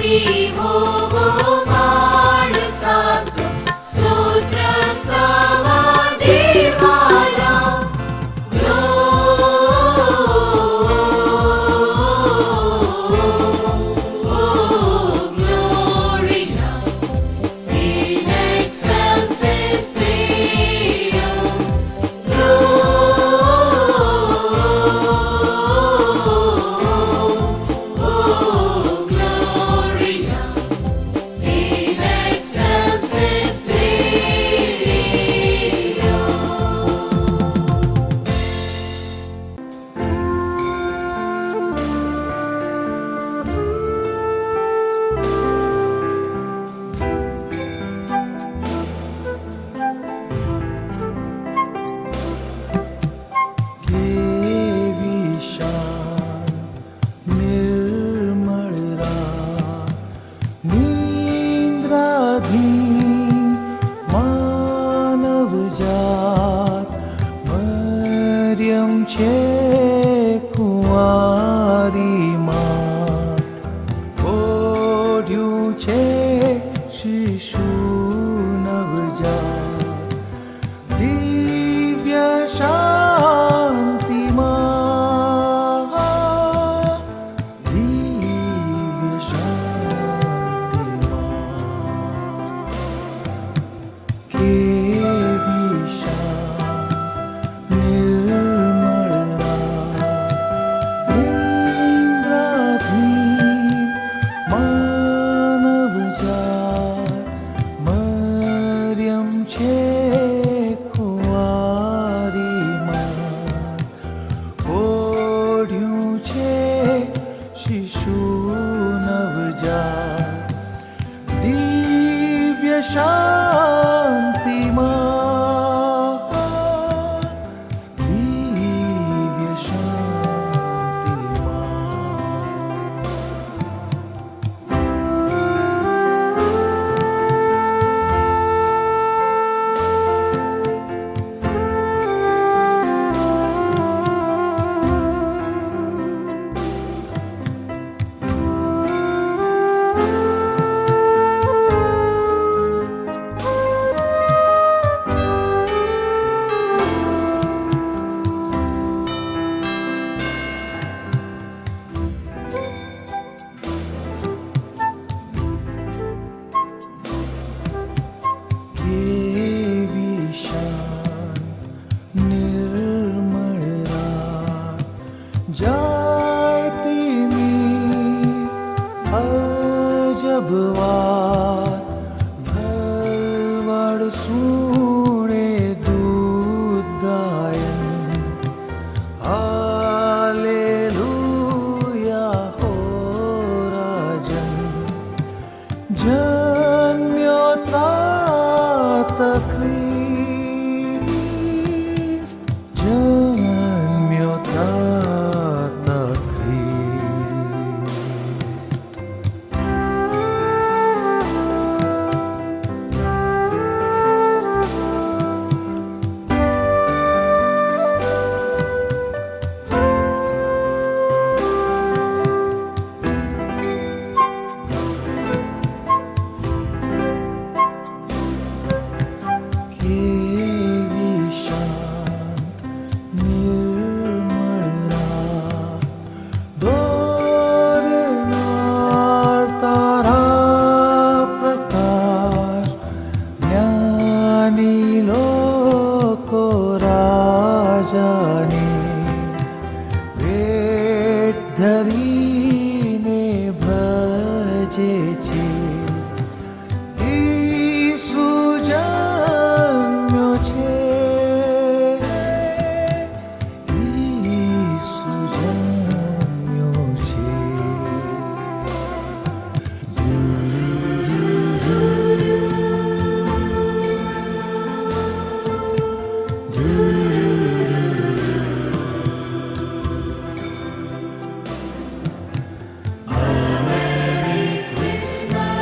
Christmas.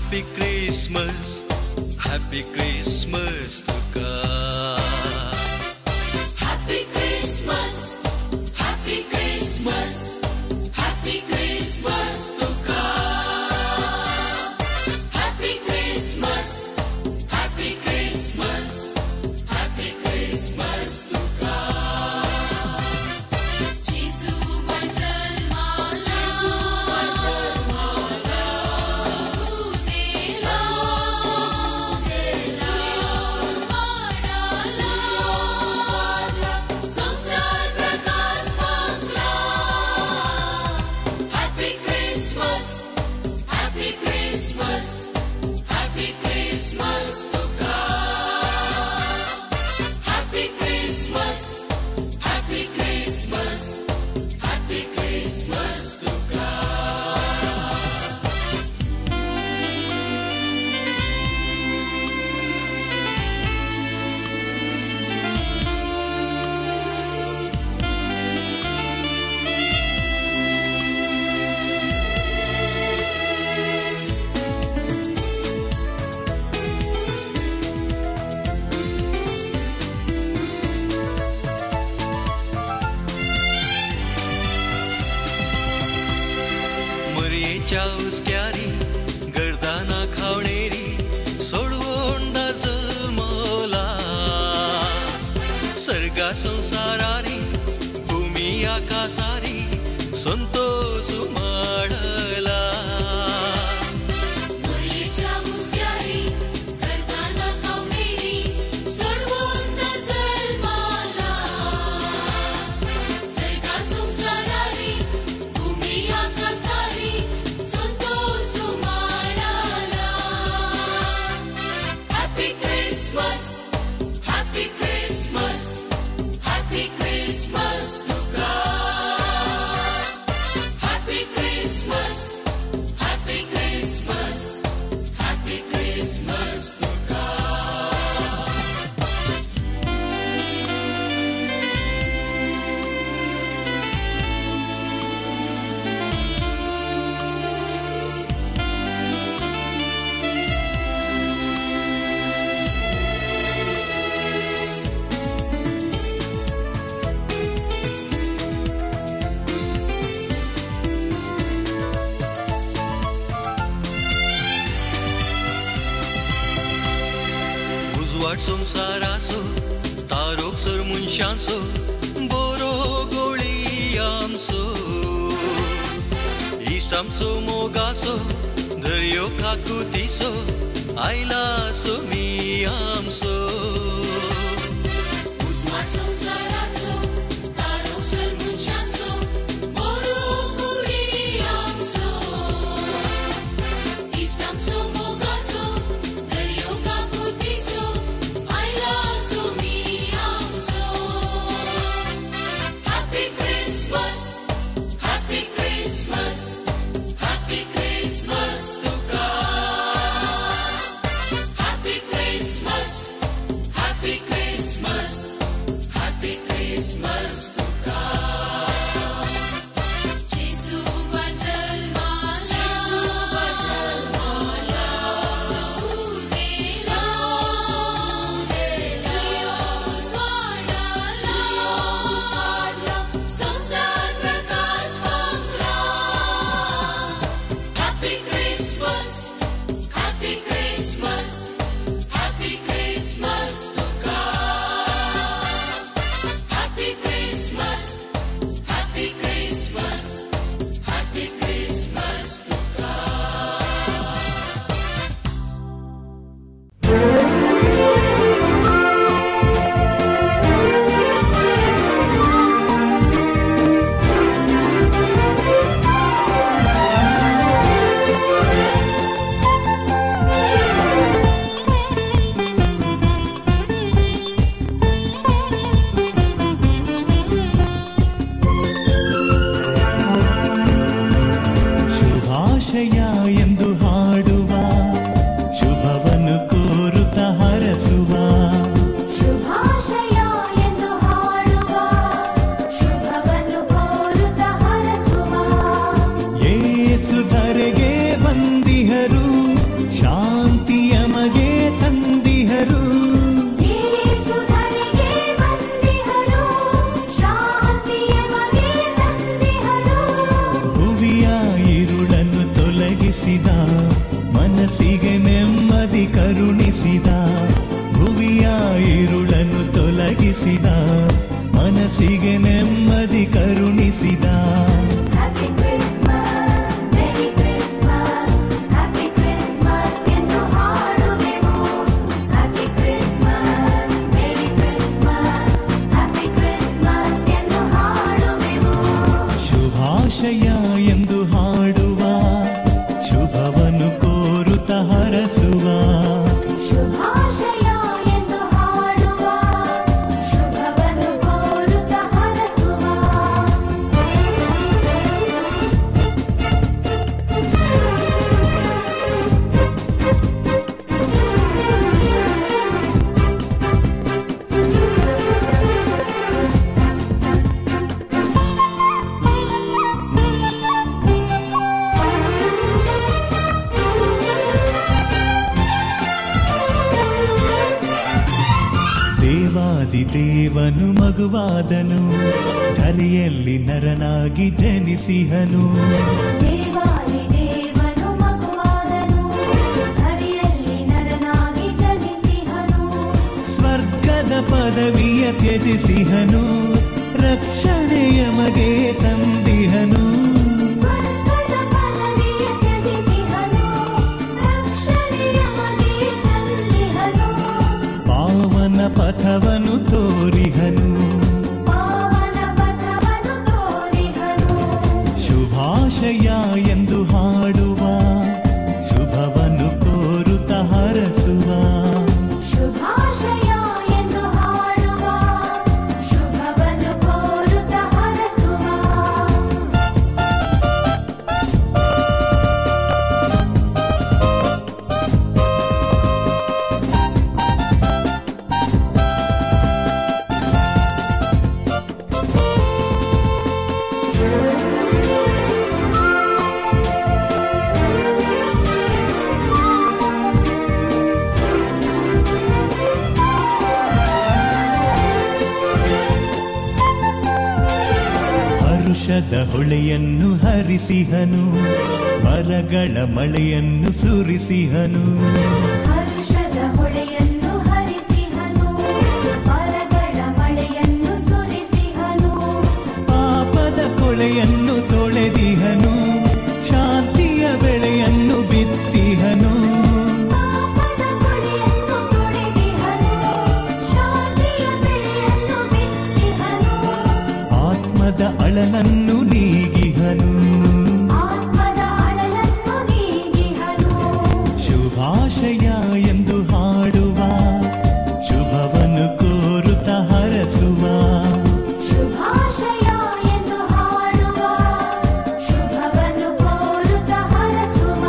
Happy Christmas, Happy Christmas to God. Happy Christmas, Happy Christmas, Happy Christmas to God. Happy Christmas, Happy Christmas, Happy Christmas to God. Jesus क्यारी गर्दाना खावणेरी सोडवोंडा जल्मला सर्गा संसारारी भूमी आकाशारी संतोष माडला संसारासो तारोक sir मुनशांसो बोरो गोळी आमचो इश्ट आमचो मोगासो दर्यो काकुतीसो आयलासो मी आमचो Happy ಕರುಣಿಸಿದ ಭುವಿಯ ಇರುಳನ್ನು ತೊಲಗಿಸಿದ ಮನಸ್ಸಿಗೆ ನೆಮ್ಮದಿ ಕರುಣಿಸಿದ Happy Christmas, Merry Christmas, Happy Christmas ಎಂದು ಹಾಡುವೆವು. Happy Christmas, Merry Christmas, Happy Christmas ಎಂದು ಹಾಡುವೆವು. ಶುಭಾಶಯ ಎಂದು ಹಾಡುವ ಶುಭವನ್ನು ಕೋರುತ್ತ ಹರಸುವ ಶುಭಾಶಯ ಎಂದು ಹಾಡುವ ಶುಭವನ್ನು ಕೋರುತ್ತ ಹರಸುವ. ದೇವಾದಿದೇವನು ಮಗುವಾದನು ಧರೆಯಲ್ಲಿ ನರನಾಗಿ ಜನಿಸಿಹನು ದೇವಾದಿ ದೇವನು ಮಗುವಾದನು ಧರೆಯಲ್ಲಿ ನರನಾಗಿ ಜನಿಸಿಹನು. ಸ್ವರ್ಗದ ಪದವಿಯ ತ್ಯಜಿಸಿಹನು ರಕ್ಷಣೆಯ ಮಗೆ ತಂದಿಹನು ಸ್ವರ್ಗದ ಪದವಿಯ ತ್ಯಜಿಸಿಹನು ರಕ್ಷಣೆಯ ಮಗೆ ತಂದಿಹನು. ಪಾವನ ಪಥವನ್ನು ತೋರಿಹನು ಪಾವನ ಪಥವನ್ನು ತೋರಿಹನು. ಶುಭಾಶಯ ಎಂದು ಹಾಡುವ ಶುಭವನ್ನು ಕೋರುತ್ತ ಹರಸುವ ಶುಭಾಶಯ ಎಂದು ಹಾಡುವ ಶುಭವನ್ನು ಕೋರುತ್ತ ಹರಸುವ. ಹರುಷದ ಹೊಳೆಯನ್ನು ಹರಿಸಿಹನು ವರಗಳ ಮಳೆಯನ್ನು ಸುರಿಸಿಹನು ಹರುಷದ ಹೊಳೆಯನ್ನು ಹರಿಸಿಹನು ವರಗಳ ಮಳೆಯನ್ನು ಸುರಿಸಿಹನು. ಪಾಪದ ಕೊಳೆಯನ್ನು ತೊಳೆದಿಹನು ಶಾಂತಿಯ ಬೆಳೆಯನ್ನು ಬಿತ್ತಿಹನು ಪಾಪದ ಕೊಳೆಯನ್ನು ತೊಳೆದಿಹನು ಶಾಂತಿಯ ಬೆಳೆಯನ್ನು ಬಿತ್ತಿಹನು. ಆತ್ಮದ ಅಳಲನ್ನು ನೀಗಿಹನು ಆತ್ಮದ ಅಳಲನ್ನು ನೀಗಿಹನು. ಶುಭಾಶಯ ಎಂದು ಹಾಡುವ ಶುಭವನ್ನು ಕೋರುತ್ತ ಹರಸುವ ಶುಭಾಶಯ ಎಂದು ಹಾಡುವ ಶುಭವನ್ನು ಕೋರುತ್ತ ಹರಸುವ.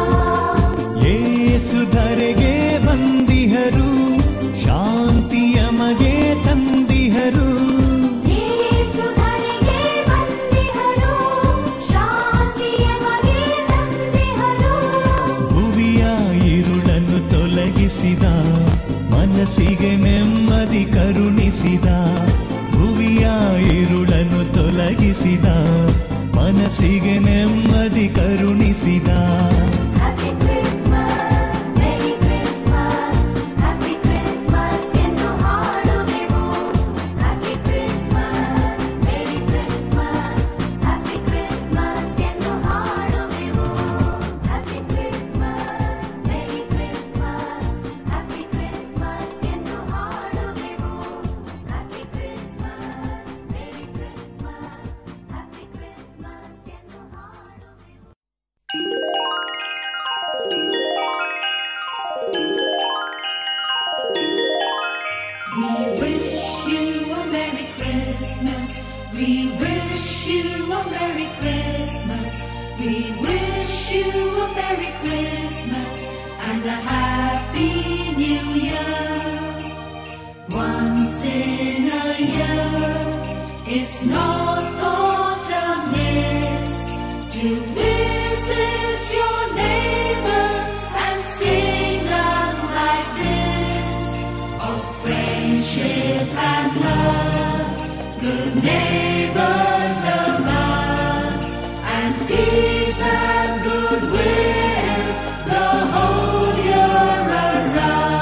ಯೇಸು ಧರೆಗೆ ಬಂದಿಹರು ಶಾಂತಿಯ ಮಗೆ ತಂದಿಹರು ಯೇಸು ಧರೆಗೆ ಬಂದಿಹರು ಶಾಂತಿಯ ಮಗೆ ತಂದಿಹರು. ಭುವಿಯ ಇರುಳನ್ನು ತೊಲಗಿಸಿದ ಮನಸ್ಸಿಗೆ ನೆಮ್ಮದಿ ಕರುಣಿಸಿದ ಭುವಿಯ ಇರುಳನ್ನು ತೊಲಗಿಸಿದ ಮನಸ್ಸಿಗೆ ನೆಮ್ಮದಿ ಕರುಣಿಸಿದ Happy Christmas, Merry Christmas, Happy Christmas ಎಂದು ಹಾಡುವೆವು. Happy Christmas, Merry Christmas, Happy Christmas ಎಂದು ಹಾಡುವೆವು. Happy Christmas, Merry Christmas, Happy Christmas ಎಂದು ಹಾಡುವೆವು. Happy Christmas, Merry Christmas, Happy Christmas ಎಂದು ಹಾಡುವೆವು. We wish you a Merry Christmas. We wish you a Merry Christmas. We wish you a Merry Christmas and a Happy New Year. Once in a year, it's not thought amiss to visit your neighbors and sing out like this of friendship and love, good neighbors above, and peace and goodwill the whole year around.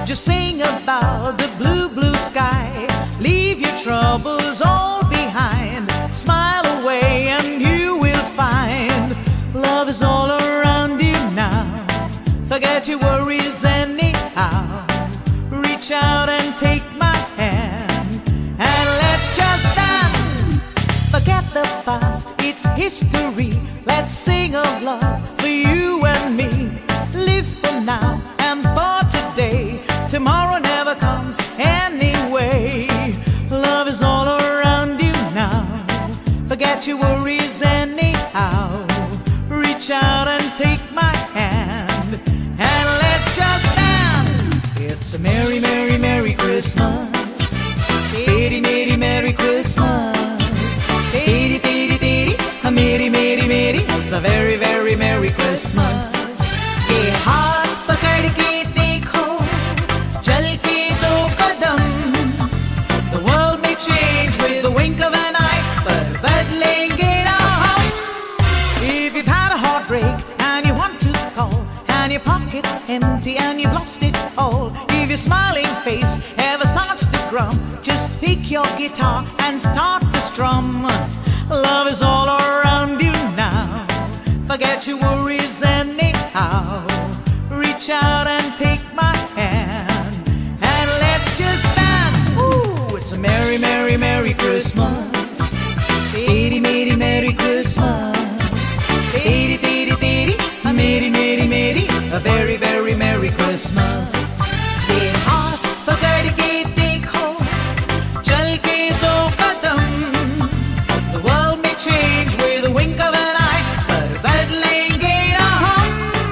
Just sing about the blue, blue sky. Leave your troubles all behind. Smile away and you will find love is all around you now. Forget your worries anyhow. Reach out and take my hand, and let's just dance. Forget the past, it's history. Let's sing of love for you and me. Live for now and for today. Tomorrow never comes anyway. Love is all around you now. Forget your worries anyhow. Reach out and take my hand, and let's just dance. It's a merry, merry, merry Christmas. Merry, merry, merry Christmas. Merry, merry, merry, a merry, merry, merry. It's a very, very merry Christmas. ये हाथ पकड़ के देखो, चल के दो कदम. The world may change with the wink of an eye, पर बदलेंगे ना हम. If you've had a heartbreak and you want to call, and your pocket's empty and you've lost it all, if your smiling face ever starts to grum, just pick your guitar and start to strum. Love is all around you now. Forget your worries anyhow. Reach out and take my hand, and let's just dance. Ooh, it's a merry, merry, merry Christmas. Merry, merry, merry Christmas. Merry, merry, merry, a merry, merry, merry, a very, very merry Christmas. ये हाथ पकड़ के देखो, चल के दो कदम. The world may change with a wink of an eye, पर बदलेंगे ना हम.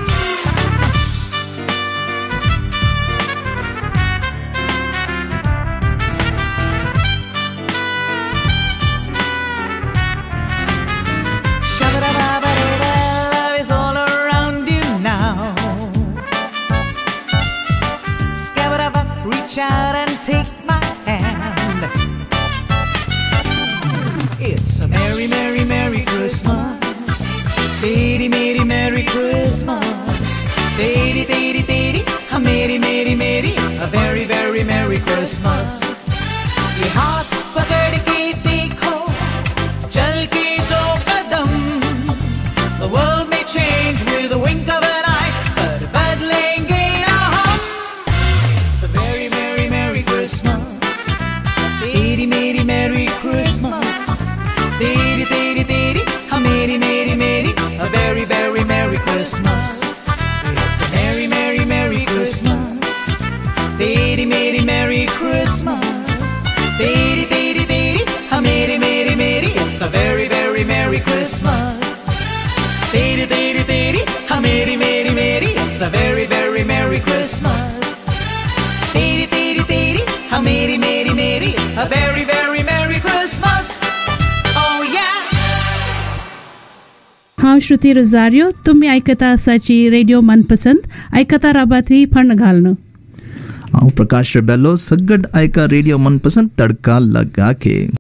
Shabba-dabba-dabba, love is all around you now. Scabba-dabba, reach out and take my hand. It's a merry, merry, merry Christmas. Merry, merry, merry Christmas. Merry, merry, merry, a merry, merry, merry, a very, very merry Christmas. ये हाथ पकड़ के देखो, चल के दो कदम. The world may change with a wink of an eye, पर बदलेंगे ना हम. It's a very, very merry Christmas. Merry, merry, merry Christmas. Merry, merry, merry, a merry, merry, merry, a very, very merry Christmas. It's a merry, merry, merry Christmas. Merry, merry, merry Christmas. Merry, merry, merry, a merry, merry, merry, it's a very, very merry Christmas. Merry, merry, merry, a merry, merry, merry, it's a very, very merry Christmas. Merry, merry, merry, a merry, merry, merry, a very, very merry Christmas. Oh yeah. हांव Shruti Rosario. तुम्ही ऐकता असाची radio मनपसंद. ऐकता राबाती फण घालणं. हांव प्रकाश रेबेलो. सगळं ऐका रेडिओ मनपसंद तडका लगा के.